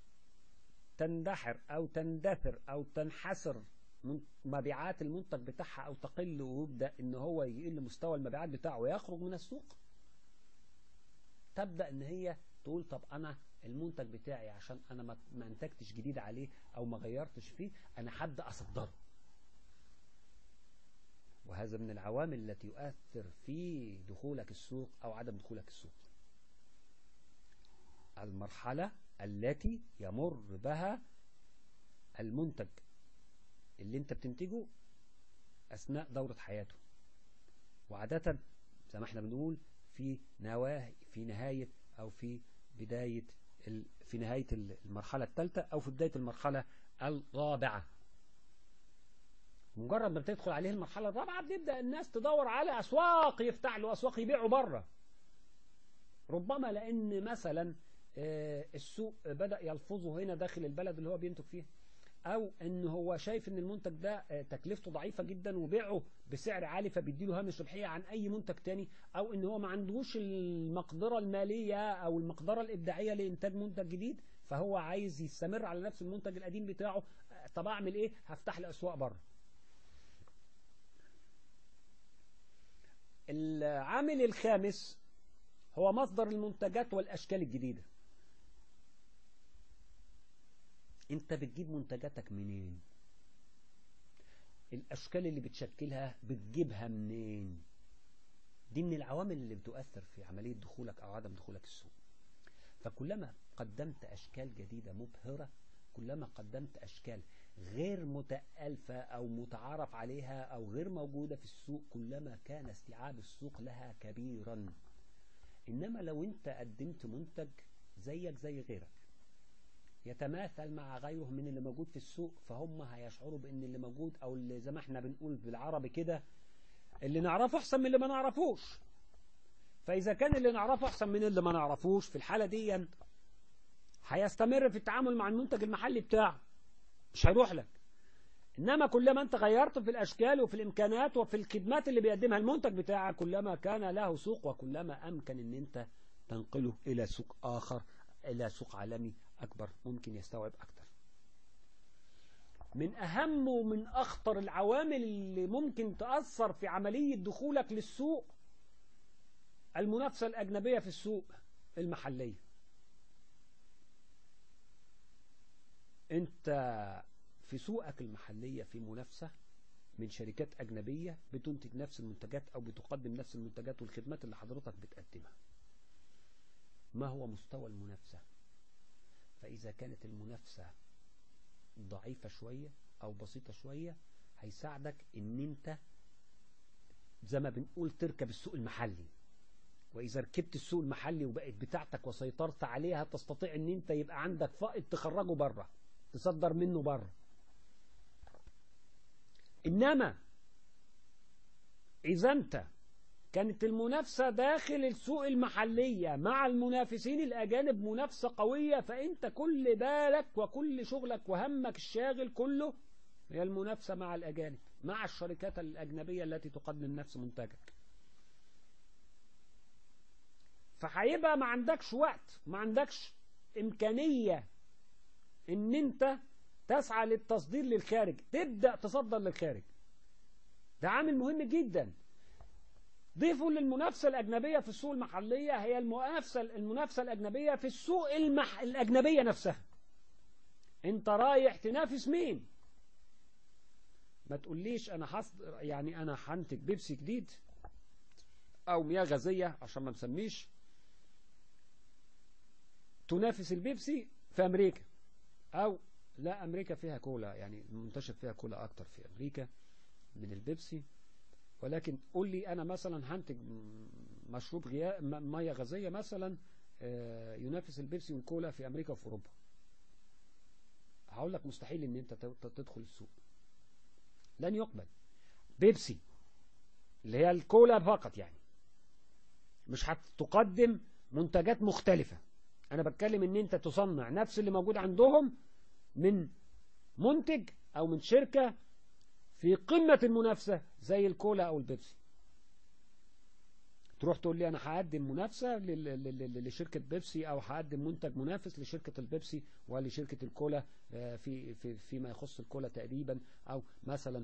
تندحر أو تندثر أو تنحسر مبيعات المنتج بتاعها أو تقل ويبدأ أن هو يقل مستوى المبيعات بتاعه ويخرج من السوق، تبدأ أن هي تقول طب أنا المنتج بتاعي عشان انا ما انتجتش جديد عليه او ما غيرتش فيه، انا هبدا اصدره. وهذا من العوامل التي يؤثر في دخولك السوق او عدم دخولك السوق. المرحلة التي يمر بها المنتج اللي انت بتنتجه اثناء دورة حياته، وعادة زي ما احنا بنقول في نهاية او في نهاية المرحلة الثالثة او في بداية المرحلة الرابعة. مجرد ما بتدخل عليه المرحلة الرابعة بيبدأ الناس تدور على أسواق، يفتح له أسواق يبيعوا بره. ربما لأن مثلا السوق بدأ يلفظه هنا داخل البلد اللي هو بينتج فيه، أو إن هو شايف إن المنتج ده تكلفته ضعيفة جدا وبيعه بسعر عالي فبيديله هامش ربحية عن أي منتج تاني، أو إن هو ما عندوش المقدرة المالية أو المقدرة الإبداعية لإنتاج منتج جديد، فهو عايز يستمر على نفس المنتج القديم بتاعه. طب أعمل إيه؟ هفتح لي أسواق بره. العامل الخامس هو مصدر المنتجات والأشكال الجديدة. انت بتجيب منتجاتك منين؟ الأشكال اللي بتشكلها بتجيبها منين؟ دي من العوامل اللي بتؤثر في عملية دخولك أو عدم دخولك السوق. فكلما قدمت أشكال جديدة مبهرة، كلما قدمت أشكال غير متألفة أو متعارف عليها أو غير موجودة في السوق، كلما كان استيعاب السوق لها كبيرا. إنما لو أنت قدمت منتج زيك زي غيرك يتماثل مع غيره من اللي موجود في السوق، فهم هيشعروا بأن اللي موجود، أو اللي زي ما احنا بنقول بالعربي كده، اللي نعرفه أحسن من اللي ما نعرفوش. فإذا كان اللي نعرفه أحسن من اللي ما نعرفوش، في الحالة دي هيستمر في التعامل مع المنتج المحلي بتاعه، مش هيروح لك. إنما كلما أنت غيرت في الأشكال وفي الإمكانات وفي الخدمات اللي بيقدمها المنتج بتاعك، كلما كان له سوق، وكلما أمكن أن أنت تنقله إلى سوق آخر، إلى سوق عالمي أكبر ممكن يستوعب أكتر. من أهم ومن أخطر العوامل اللي ممكن تأثر في عملية دخولك للسوق المنافسة الأجنبية في السوق المحلية. أنت في سوقك المحلية في منافسة من شركات أجنبية بتنتج نفس المنتجات أو بتقدم نفس المنتجات والخدمات اللي حضرتك بتقدمها. ما هو مستوى المنافسة؟ فإذا كانت المنافسة ضعيفة شوية أو بسيطة شوية، هيساعدك إن أنت زي ما بنقول تركب السوق المحلي. وإذا ركبت السوق المحلي وبقت بتاعتك وسيطرت عليها، تستطيع إن أنت يبقى عندك فائض تخرجه بره، تصدر منه بره. إنما إذا أنت كانت المنافسة داخل السوق المحلية مع المنافسين الأجانب منافسة قوية، فأنت كل بالك وكل شغلك وهمك الشاغل كله هي المنافسة مع الأجانب، مع الشركات الأجنبية التي تقدم نفس منتجك. فهيبقى ما عندكش وقت، ما عندكش إمكانية إن أنت تسعى للتصدير للخارج، تبدأ تصدر للخارج. ده عامل مهم جدا. ضيفوا للمنافسة الأجنبية في السوق المحلية هي المنافسة الأجنبية في السوق الأجنبية نفسها. أنت رايح تنافس مين؟ ما تقوليش أنا يعني أنا هنتج بيبسي جديد أو مياه غازية عشان ما نسميش تنافس البيبسي في أمريكا، أو لا أمريكا فيها كولا، يعني منتشر فيها كولا أكتر في أمريكا من البيبسي، ولكن قول لي أنا مثلا هنتج مشروب مياه غازية مثلا ينافس البيبسي والكولا في أمريكا وفي أوروبا. هقول لك مستحيل إن أنت تدخل السوق، لن يقبل. بيبسي اللي هي الكولا فقط يعني مش هتقدم منتجات مختلفة. أنا بتكلم إن أنت تصنع نفس اللي موجود عندهم من منتج أو من شركة في قمة المنافسة زي الكولا أو البيبسي. تروح تقول لي أنا هقدم منافسة لشركة بيبسي، أو هقدم منتج منافس لشركة البيبسي ولشركة الكولا فيما يخص الكولا تقريبا، أو مثلا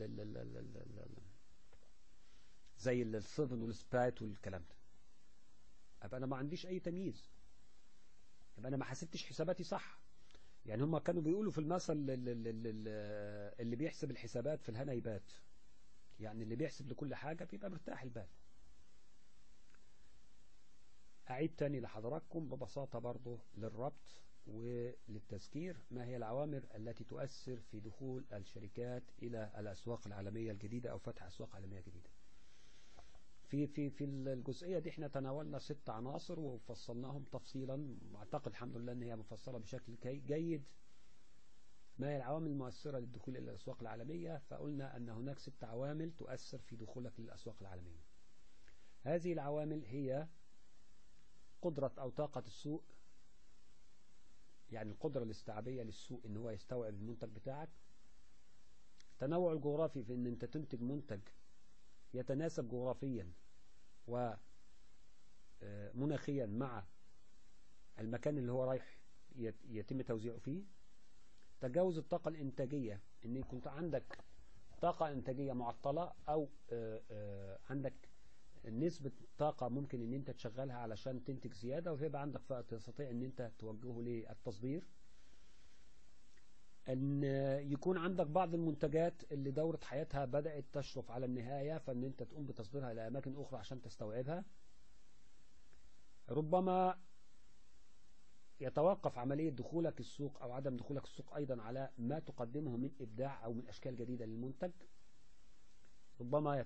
زي السيفن والسبرايت والكلام ده. أبقى أنا ما عنديش أي تمييز. يبقى أنا ما حسبتش حساباتي صح. يعني هم كانوا بيقولوا في المثل اللي بيحسب الحسابات في الهنا يبات، يعني اللي بيحسب لكل حاجة بيبقى مرتاح البال. أعيد تاني لحضراتكم ببساطة برضو للربط وللتذكير ما هي العوامل التي تؤثر في دخول الشركات إلى الأسواق العالمية الجديدة أو فتح أسواق عالمية جديدة. في الجزئية دي احنا تناولنا 6 عناصر وفصلناهم تفصيلا، واعتقد الحمد لله ان هي مفصلة بشكل جيد. ما هي العوامل المؤثرة للدخول إلى الأسواق العالمية؟ فقلنا أن هناك 6 عوامل تؤثر في دخولك للأسواق العالمية. هذه العوامل هي قدرة أو طاقة السوق، يعني القدرة الاستيعابية للسوق ان هو يستوعب المنتج بتاعك. التنوع الجغرافي في ان انت تنتج منتج يتناسب جغرافيا ومناخيا مع المكان اللي هو رايح يتم توزيعه فيه. تجاوز الطاقة الإنتاجية، ان يكون عندك طاقة إنتاجية معطلة أو عندك نسبة طاقة ممكن ان انت تشغلها علشان تنتج زيادة ويبقى عندك تستطيع ان انت توجهه للتصدير. ان يكون عندك بعض المنتجات اللي دورة حياتها بدأت تشرف على النهاية، فان انت تقوم بتصديرها الى اماكن اخرى عشان تستوعبها. ربما يتوقف عملية دخولك السوق او عدم دخولك السوق ايضا على ما تقدمه من ابداع او من اشكال جديدة للمنتج. ربما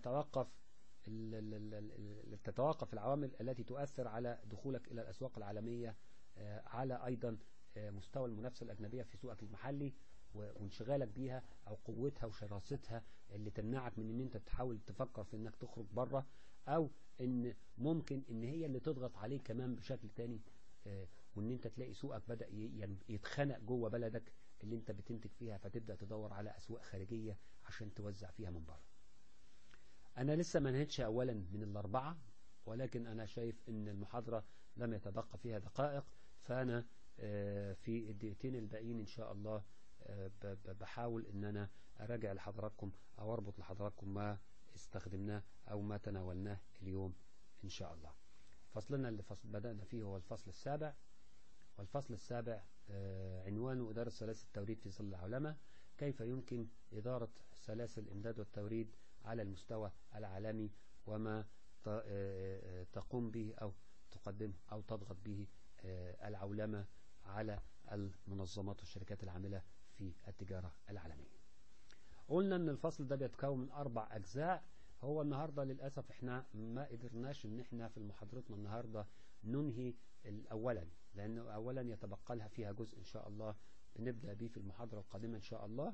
تتوقف العوامل التي تؤثر على دخولك إلى الأسواق العالمية على أيضا مستوى المنافسة الأجنبية في سوقك المحلي وانشغالك بيها أو قوتها وشراستها اللي تمنعك من ان انت تحاول تفكر في انك تخرج بره، أو ان ممكن ان هي اللي تضغط عليك كمان بشكل تاني، وان انت تلاقي سوقك بدأ يتخنق جوه بلدك اللي انت بتنتج فيها، فتبدأ تدور على أسواق خارجية عشان توزع فيها من بره. أنا لسه ما نهيتش أولا من ال4، ولكن أنا شايف أن المحاضرة لم يتبقى فيها دقائق، فأنا في الدقيقتين الباقيين إن شاء الله بحاول أن أنا أراجع لحضراتكم أو أربط لحضراتكم ما استخدمناه أو ما تناولناه اليوم إن شاء الله. فصلنا اللي بدأنا فيه هو الفصل ال7، والفصل ال7 عنوانه إدارة سلاسل التوريد في ظل العولمة. كيف يمكن إدارة سلاسل الإمداد والتوريد على المستوى العالمي، وما تقوم به أو تقدم أو تضغط به العولمة على المنظمات والشركات العاملة في التجارة العالمية. قلنا أن الفصل ده بيتكون من 4 أجزاء. هو النهاردة للأسف احنا ما قدرناش ان احنا في محاضرتنا النهاردة ننهي أولا، لأنه أولا يتبقى لها فيها جزء إن شاء الله بنبدأ به في المحاضرة القادمة إن شاء الله.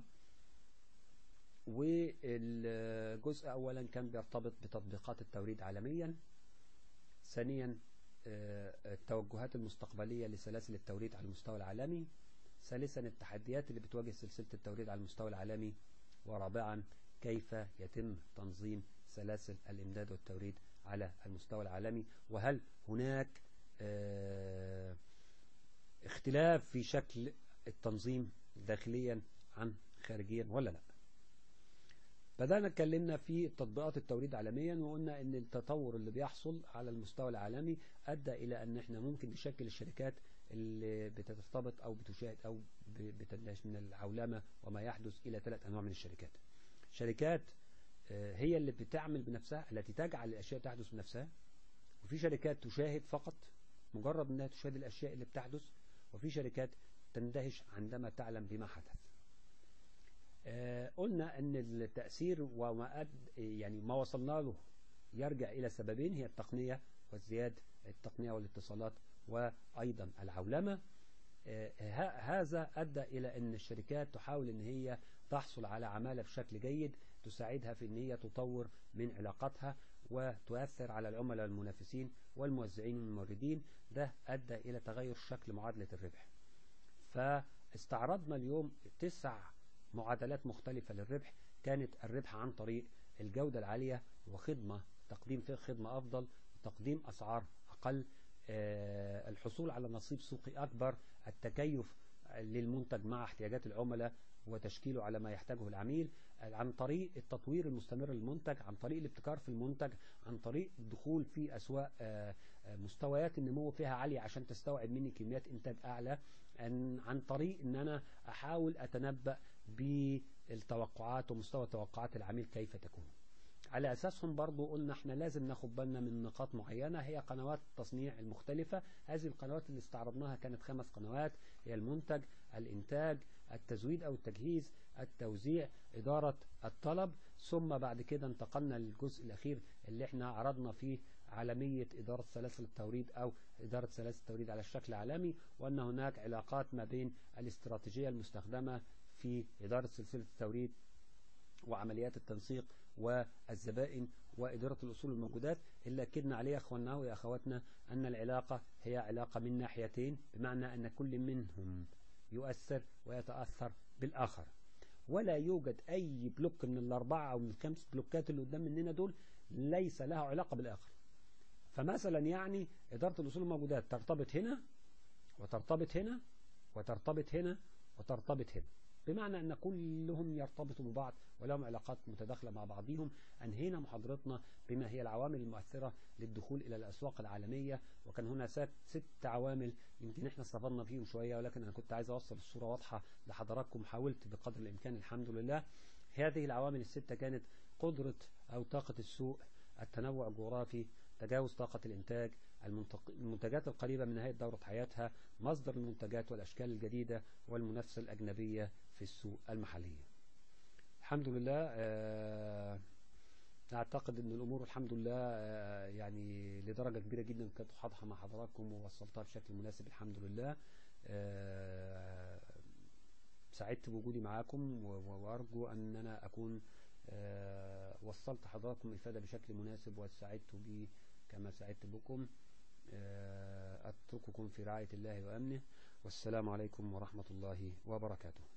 والجزء أولا كان بيرتبط بتطبيقات التوريد عالميا. ثانيا التوجهات المستقبلية لسلاسل التوريد على المستوى العالمي. ثالثا التحديات اللي بتواجه سلسلة التوريد على المستوى العالمي. ورابعا كيف يتم تنظيم سلاسل الإمداد والتوريد على المستوى العالمي، وهل هناك اختلاف في شكل التنظيم داخليا عن خارجيا ولا لا. بدأنا اتكلمنا في تطبيقات التوريد عالميا، وقلنا ان التطور اللي بيحصل على المستوى العالمي ادى الى ان احنا ممكن نشكل الشركات اللي بترتبط او بتشاهد او بتندهش من العولمة وما يحدث الى 3 انواع من الشركات. شركات هي اللي بتعمل بنفسها، التي تجعل الاشياء تحدث بنفسها، وفي شركات تشاهد فقط مجرد انها تشاهد الاشياء اللي بتحدث، وفي شركات تندهش عندما تعلم بما حدث. قلنا ان التأثير وما يعني ما وصلنا له يرجع الى سببين، هي التقنية والزياد، التقنية والاتصالات وايضا العولمة. هذا ادى الى ان الشركات تحاول ان هي تحصل على عمالة بشكل جيد تساعدها في ان هي تطور من علاقاتها وتؤثر على العملاء والمنافسين والموزعين والموردين. ده ادى الى تغير شكل معادلة الربح. فاستعرضنا اليوم 9 معادلات مختلفة للربح. كانت الربح عن طريق الجودة العالية وخدمة، تقديم خدمة أفضل، تقديم أسعار أقل، الحصول على نصيب سوقي أكبر، التكيف للمنتج مع احتياجات العملاء وتشكيله على ما يحتاجه العميل، عن طريق التطوير المستمر للمنتج، عن طريق الابتكار في المنتج، عن طريق الدخول في أسواق مستويات النمو فيها عالية عشان تستوعب مني كميات إنتاج أعلى، عن طريق إن أنا أحاول أتنبأ بالتوقعات ومستوى توقعات العميل كيف تكون. على أساسهم برضو قلنا احنا لازم ناخد بالنا من نقاط معينة، هي قنوات التصنيع المختلفة. هذه القنوات اللي استعرضناها كانت 5 قنوات، هي المنتج، الإنتاج، التزويد أو التجهيز، التوزيع، إدارة الطلب. ثم بعد كده انتقلنا للجزء الأخير اللي احنا عرضنا فيه عالمية إدارة سلاسل التوريد أو إدارة سلاسل التوريد على الشكل العالمي، وأن هناك علاقات ما بين الاستراتيجية المستخدمة في إدارة سلسلة التوريد وعمليات التنسيق والزبائن وإدارة الأصول والموجودات. اللي أكدنا عليه يا أخواننا ويا أخواتنا أن العلاقة هي علاقة من ناحيتين، بمعنى أن كل منهم يؤثر ويتأثر بالآخر، ولا يوجد أي بلوك من ال4 أو من ال5 بلوكات اللي قدام مننا دول ليس له علاقة بالآخر. فمثلا يعني إدارة الأصول والموجودات ترتبط هنا وترتبط هنا وترتبط هنا وترتبط هنا، بمعنى أن كلهم يرتبطوا ببعض ولهم علاقات متداخلة مع بعضهم. أنهينا محاضرتنا بما هي العوامل المؤثرة للدخول إلى الأسواق العالمية، وكان هنا 6 عوامل يمكن احنا استفدنا فيهم شوية، ولكن أنا كنت عايز أوصل الصورة واضحة لحضراتكم، حاولت بقدر الإمكان الحمد لله. هذه العوامل ال6 كانت قدرة أو طاقة السوق، التنوع الجغرافي، تجاوز طاقة الإنتاج، المنتجات القريبة من نهاية دورة حياتها، مصدر المنتجات والأشكال الجديدة، والمنافسة الأجنبية في السوق المحلية. الحمد لله أعتقد أن الأمور الحمد لله يعني لدرجة كبيرة جدا كانت واضحة مع حضراتكم ووصلتها بشكل مناسب الحمد لله. سعدت بوجودي معاكم، وأرجو أن أنا أكون وصلت حضراتكم الإفادة بشكل مناسب وسعدت بي كما سعدت بكم. أترككم في رعاية الله وأمنه، والسلام عليكم ورحمة الله وبركاته.